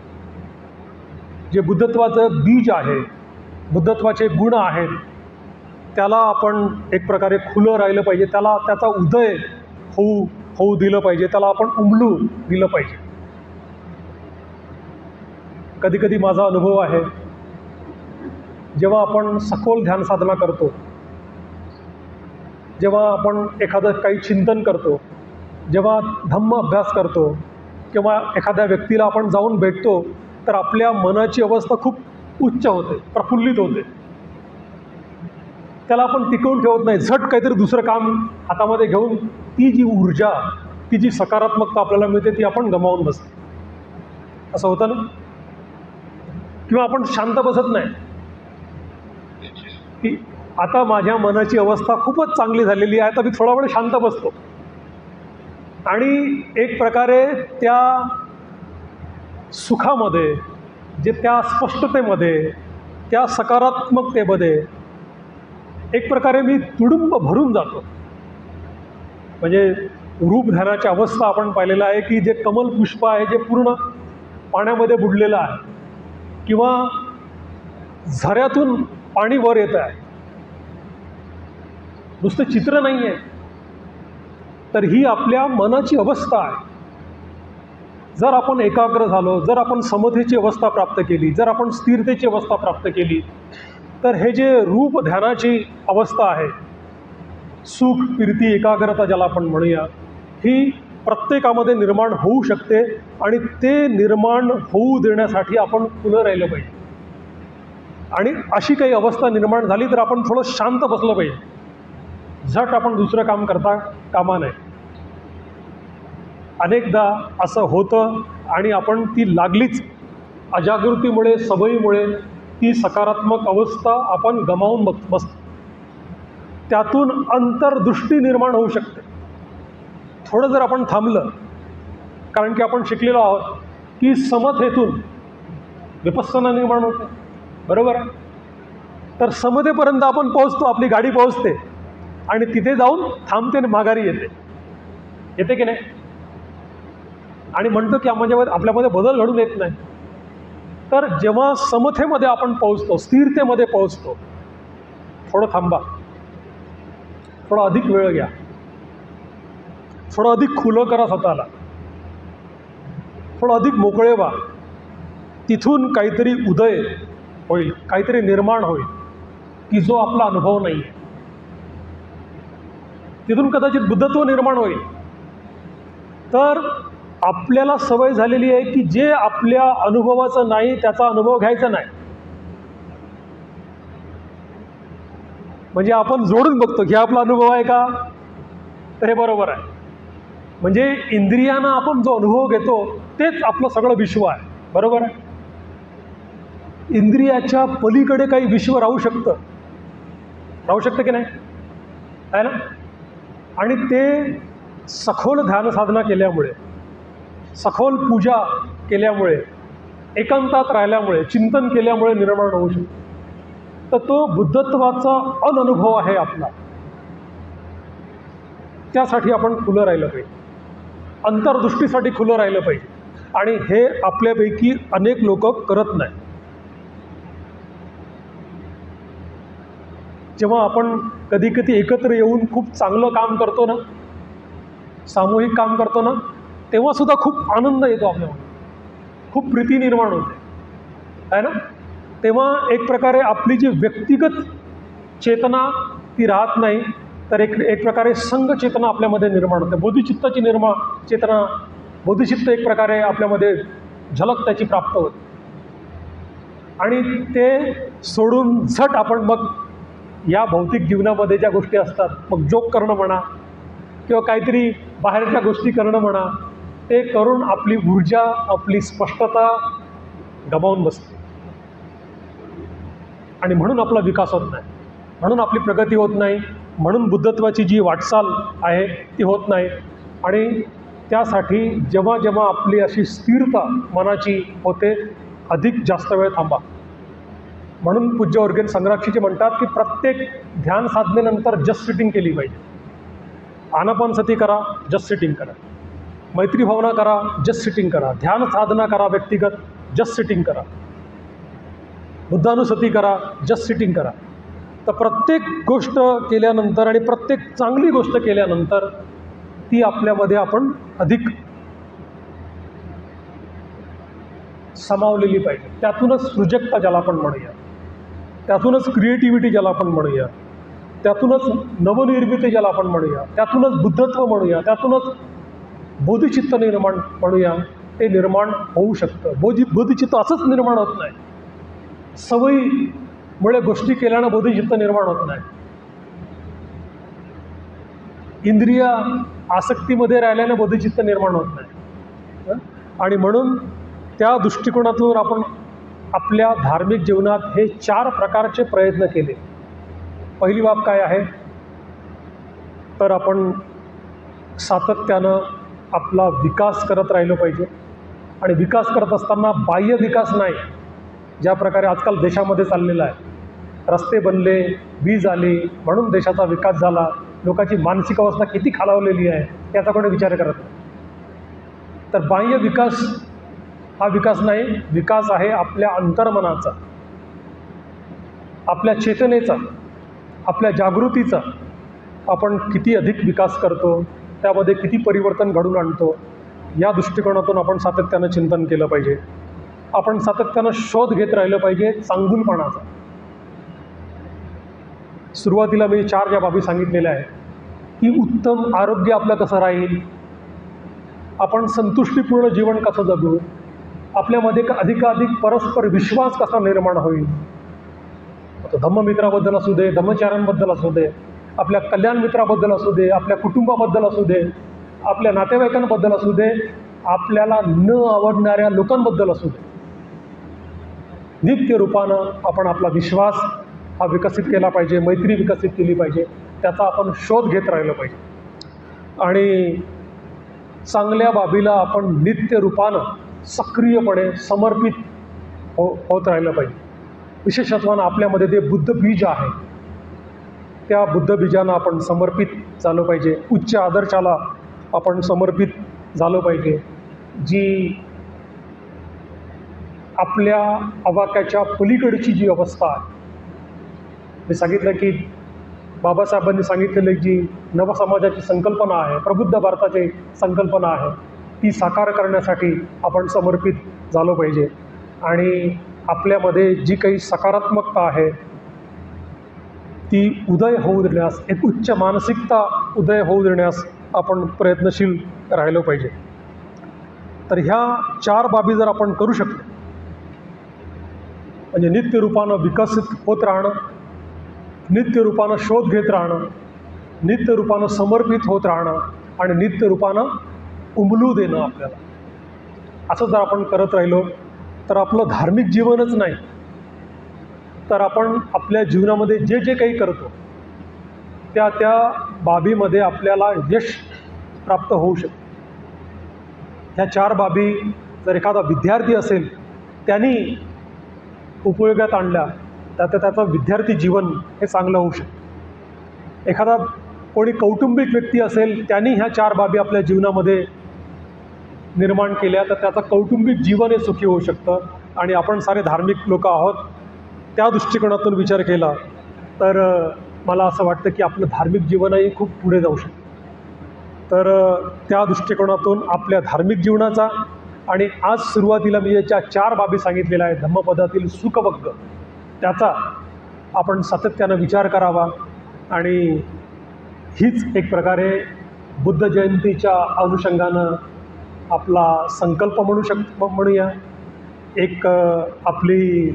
जे बुद्धत्वाचं बीज आहे, बुद्धत्वाचे गुण आहेत, त्याला आपण एक प्रकारे खुलं राहिलं पाहिजे. त्याला त्याचा उदय होऊ दिलं पाहिजे. त्याला आपण उमलू दिलं पाहिजे. कधीकधी माझा अनुभव आहे, जेव्हा आपण सखोल ध्यान साधना करतो, जेव्हा आपण एखादं काही चिंतन करतो, जेव्हा धम्म अभ्यास करतो, किंवा एखाद्या व्यक्तीला आपण जाऊन भेटतो, तर आपल्या मनाची अवस्था खूप उच्च होते, प्रफुल्लित होते. त्याला आपण टिकवून ठेवत नाही. झट काहीतरी दुसरं काम हातामध्ये घेऊन ती जी ऊर्जा, ती जी सकारात्मकता आपल्याला मिळते, ती आपण गमावून बसतो. असं होतं ना? किंवा आपण शांत बसत नाही की आता माझ्या मनाची अवस्था खूपच चांगली झालेली आहे, तर मी थोडा वेळ शांत बसतो. आणि एक प्रकारे त्या सुखामध्ये, जे त्या स्पष्टतेमध्ये, त्या सकारात्मकतेमध्ये एक प्रकारे मी तुडुंब भरून जातो. म्हणजे रूप ध्यानाची अवस्था आपण पाहिलेलं आहे की जे कमल पुष्प आहे, जे पूर्ण पाण्यामध्ये बुडलेलं आहे, किंवा झऱ्यातून पाणी वर येत आहे, नुसतं चित्र नाही आहे, तर ही आपल्या मनाची अवस्था आहे. जर आपण एकाग्र झालो, जर आपण समतेची अवस्था प्राप्त केली, जर आपण स्थिरतेची अवस्था प्राप्त केली, तर हे जे रूप ध्यानाची अवस्था आहे, सुख, प्रीती, एकाग्रता ज्याला आपण म्हणूया, ही प्रत्येकामध्ये निर्माण होऊ शकते. आणि ते निर्माण होऊ देण्यासाठी आपण खुलं राहिलं पाहिजे. आणि अशी काही अवस्था निर्माण झाली तर आपण थोडं शांत बसलं पाहिजे. झट आपण दुसरं काम करता कामा नये. अनेकदा असं होतं आणि आपण ती लागलीच अजागृतीमुळे, सवयीमुळे ती सकारात्मक अवस्था आपण गमावून बसतो. त्यातून अंतर्दृष्टी निर्माण होऊ शकते. थोडं जर आपण थांबलं, कारण की आपण शिकलेलो आहोत की समतेतून विपස්සना निर्माण होते, बरोबर आहे. तर समतेपर्यंत आपण पोहोचतो, आपली गाडी पोहोचते आणि तिथे जाऊन थांबते आणि माघारी येते की नाही. आणि म्हणतो की आपल्यामध्ये बदल घडून येत नाही. तर जेव्हा समतेमध्ये आपण पोहोचतो, स्थिरतेमध्ये पोहोचतो, थोडं थांबा, थोडा अधिक वेळ घ्या, थोडं अधिक खुलं करा स्वतःला, थोडं अधिक मोकळे व्हा. तिथून काहीतरी उदय होईल, काहीतरी निर्माण होईल की जो आपला अनुभव नाही आहे. तिथून कदाचित बुद्धत्व निर्माण होईल. तर आपल्याला सवय झालेली आहे की जे आपल्या अनुभवाचं नाही त्याचा अनुभव घ्यायचा नाही. म्हणजे आपण जोडून बघतो की आपला अनुभव आहे का, तर हे बरोबर आहे. म्हणजे इंद्रियांना आपण जो अनुभव घेतो तेच आपलं सगळं विश्व आहे, बरोबर आहे. इंद्रियाच्या पलीकडे काही विश्व राहू शकतं की नाही, आहे ना. आणि ते सखोल ध्यान साधना केल्यामुळे, सखोल पूजा केल्यामुळे, एकांतात राहिल्यामुळे, चिंतन केल्यामुळे निर्माण होऊ शकतो. तर तो बुद्धत्वाचा अनुभव आहे आपला. त्यासाठी आपण खुलं राहिलं पाहिजे, अंतर्दृष्टीसाठी खुलं राहिलं पाहिजे. आणि हे आपल्यापैकी अनेक लोक करत नाही. जेव्हा आपण कधी कधी एकत्र येऊन खूप चांगलं काम करतो ना, सामूहिक काम करतो ना, तेव्हासुद्धा खूप आनंद येतो आपल्यामध्ये, खूप प्रीती निर्माण होते, आहे ना. तेव्हा एक प्रकारे आपली जी व्यक्तिगत चेतना ती राहत नाही, तर एक प्रकारे संघ चेतना आपल्यामध्ये निर्माण होते. बोधिचित्ताची चेतना, बोधिचित्त एक प्रकारे आपल्यामध्ये झलक त्याची प्राप्त होते. आणि ते सोडून झट आपण मग या भौतिक जीवनामध्ये ज्या गोष्टी असतात, मग जोक करणं म्हणा किंवा काहीतरी बाहेरच्या गोष्टी करणं म्हणा, ते करून आपली ऊर्जा, आपली स्पष्टता गमावून बसते. आणि म्हणून आपला विकास होत नाही, म्हणून आपली प्रगती होत नाही, म्हणून बुद्धत्वाची जी वाटचाल आहे ती होत नाही. आणि त्यासाठी जेव्हा जेव्हा आपली अशी स्थिरता मनाची होते, अधिक जास्त वेळ थांबा. म्हणून पूज्य वर्गीय संग्राक्षीचे म्हणतात की प्रत्येक ध्यान साधनेनंतर जस्ट सिटिंग केली पाहिजे. आनापानसती करा, जस्ट सिटिंग करा. मैत्री भावना करा, जस्ट सिटिंग करा. ध्यान साधना करा व्यक्तिगत, जस्ट सिटिंग करा. बुद्धानुसती करा, जस्ट सिटिंग करा. तर प्रत्येक गोष्ट केल्यानंतर आणि प्रत्येक चांगली गोष्ट केल्यानंतर ती आपल्यामध्ये आपण अधिक समावलेली पाहिजे. त्यातूनच सृजकता ज्याला आपण म्हणूया, त्यातूनच क्रिएटिव्हिटी ज्याला आपण म्हणूया, त्यातूनच नवनिर्मिती ज्याला आपण म्हणूया, त्यातूनच बुद्धत्व म्हणूया, त्यातूनच बोधिचित्त निर्माण म्हणूया, ते निर्माण होऊ शकतं. बोधिचित्त असंच निर्माण होत नाही. सवयीमुळे गोष्टी केल्यानं बोधिचित्त निर्माण होत नाही. इंद्रिय आसक्तीमध्ये राहिल्यानं बोधिचित्त निर्माण होत नाही. आणि म्हणून त्या दृष्टिकोनातून आपण आपल्या धार्मिक जीवनात हे 4 प्रकारचे प्रयत्न केले. पहिली बाब काय आहे, तर आपण सातत्यानं आपला विकास करत राहिलो पाहिजे. आणि विकास करत असताना बाह्य विकास नाही, ज्या प्रकारे आजकाल देशामध्ये चाललेला आहे. रस्ते बनले, वीज आली म्हणून देशाचा विकास झाला. लोकांची मानसिक अवस्था किती खालावलेली आहे याचा कोणी विचार करत नाही. तर बाह्य विकास हा विकास नाही, विकास आहे आपल्या अंतर्मनाचा, आपल्या चेतनेचा, आपल्या जागृतीचा. आपण किती अधिक विकास करतो, त्यामध्ये किती परिवर्तन घडून आणतो, या दृष्टिकोनातून आपण सातत्यानं चिंतन केलं पाहिजे. आपण सातत्यानं शोध घेत राहिलं पाहिजे चांगुलपणाचा. सुरुवातीला मी 4 ज्या बाबी सांगितलेल्या आहेत की उत्तम आरोग्य आपलं कसं राहील, आपण संतुष्टीपूर्ण जीवन कसं जगू, आपल्यामध्ये अधिकाधिक परस्पर विश्वास कसा निर्माण होईल. आता धम्ममित्राबद्दल असू दे, धम्मचाऱ्यांबद्दल असू दे, आपल्या कल्याण मित्राबद्दल असू दे, आपल्या कुटुंबाबद्दल असू दे, आपल्या नातेवाईकांबद्दल असू दे, आपल्याला न आवडणाऱ्या लोकांबद्दल असू दे, नित्य रूपानं आपण आपला विश्वास हा विकसित केला पाहिजे, मैत्री विकसित केली पाहिजे, त्याचा आपण शोध घेत राहिलं पाहिजे. आणि चांगल्या बाबीला आपण नित्य रूपानं सक्रियपणे समर्पित होत राहिलं पाहिजे. विशेषत्वानं आपल्यामध्ये जे बुद्ध बीज आहे त्या बुद्ध बीजांना आपण समर्पित झालं पाहिजे. उच्च आदर्शाला आपण समर्पित झालं पाहिजे, जी आपल्या आवाक्याच्या पलीकडची जी अवस्था आहे. मी सांगितलं की बाबासाहेबांनी सांगितलेली जी नवसमाजाची संकल्पना आहे, प्रबुद्ध भारताची संकल्पना आहे, ती साकार करण्यासाठी आपण समर्पित झालो पाहिजे. आणि आपल्यामध्ये जी काही सकारात्मकता आहे ती उदय होऊ देण्यास, एक उच्च मानसिकता उदय होऊ देण्यास आपण प्रयत्नशील राहिलो पाहिजे. तर ह्या 4 बाबी जर आपण करू शकतो, म्हणजे नित्यरूपानं विकसित होत राहणं, नित्यरूपानं शोध घेत राहणं, नित्यरूपानं समर्पित होत राहणं आणि नित्यरूपानं उमलू देणं आपल्याला, असं जर आपण करत राहिलो तर आपलं धार्मिक जीवनच नाही तर आपण आपल्या जीवनामध्ये जे जे काही करतो त्या त्या बाबीमध्ये आपल्याला यश प्राप्त होऊ शकतं. ह्या 4 बाबी जर एखादा विद्यार्थी असेल त्यांनी उपयोगात आणल्या तर त्याचं विद्यार्थी जीवन हे चांगलं होऊ शकतं. एखादा कोणी कौटुंबिक व्यक्ती असेल त्यांनी ह्या 4 बाबी आपल्या जीवनामध्ये निर्माण केल्या तर त्याचं कौटुंबिक जीवन हे सुखी होऊ शकतं. आणि आपण सारे धार्मिक लोक आहोत, त्या दृष्टिकोनातून विचार केला तर मला असं वाटतं की आपलं धार्मिक जीवनही खूप पुढे जाऊ शकतं. तर त्या दृष्टिकोनातून आपल्या धार्मिक जीवनाचा आणि आज सुरुवातीला मी ज्या 4 बाबी सांगितलेल्या आहेत धम्मपदातील सुखवग्ग, त्याचा आपण सातत्यानं विचार करावा. आणि हीच एक प्रकारे बुद्ध जयंतीच्या अनुषंगानं आपला संकल्प म्हणूया, एक आपली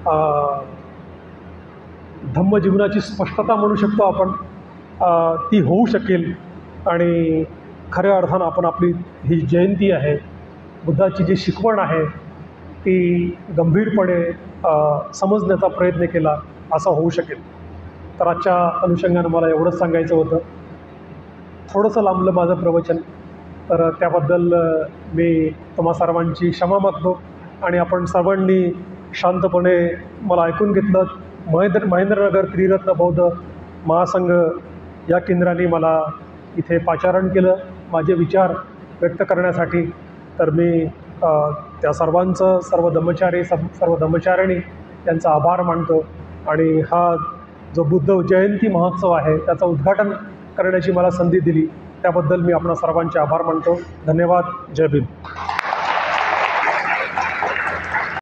धम्मजीवनाची स्पष्टता म्हणू शकतो आपण, ती होऊ शकेल. आणि खऱ्या अर्थानं आपण आपली ही जयंती आहे, बुद्धाची जी शिकवण आहे ती गंभीरपणे समजण्याचा प्रयत्न केला असं होऊ शकेल. तर आजच्या अनुषंगानं मला एवढंच सांगायचं होतं. थोडंसं लांबलं माझं प्रवचन, तर त्याबद्दल मी तुम्हा सर्वांची क्षमा मागतो. आणि आपण सर्वांनी शांतपणे मला ऐकून घेतलं. महेंद्रनगर त्रिरत्न बौद्ध महासंघ या केंद्राने मला इथे पाचारण केलं माझे विचार व्यक्त करण्यासाठी. तर मी त्या सर्वांचं, सर्व धम्मचारिणी यांचा आभार मानतो. आणि हा जो बुद्ध जयंती महोत्सव आहे त्याचं उद्घाटन करण्याची मला संधी दिली त्याबद्दल मी आपणा सर्वांचे आभार मानतो. धन्यवाद. जय भीम.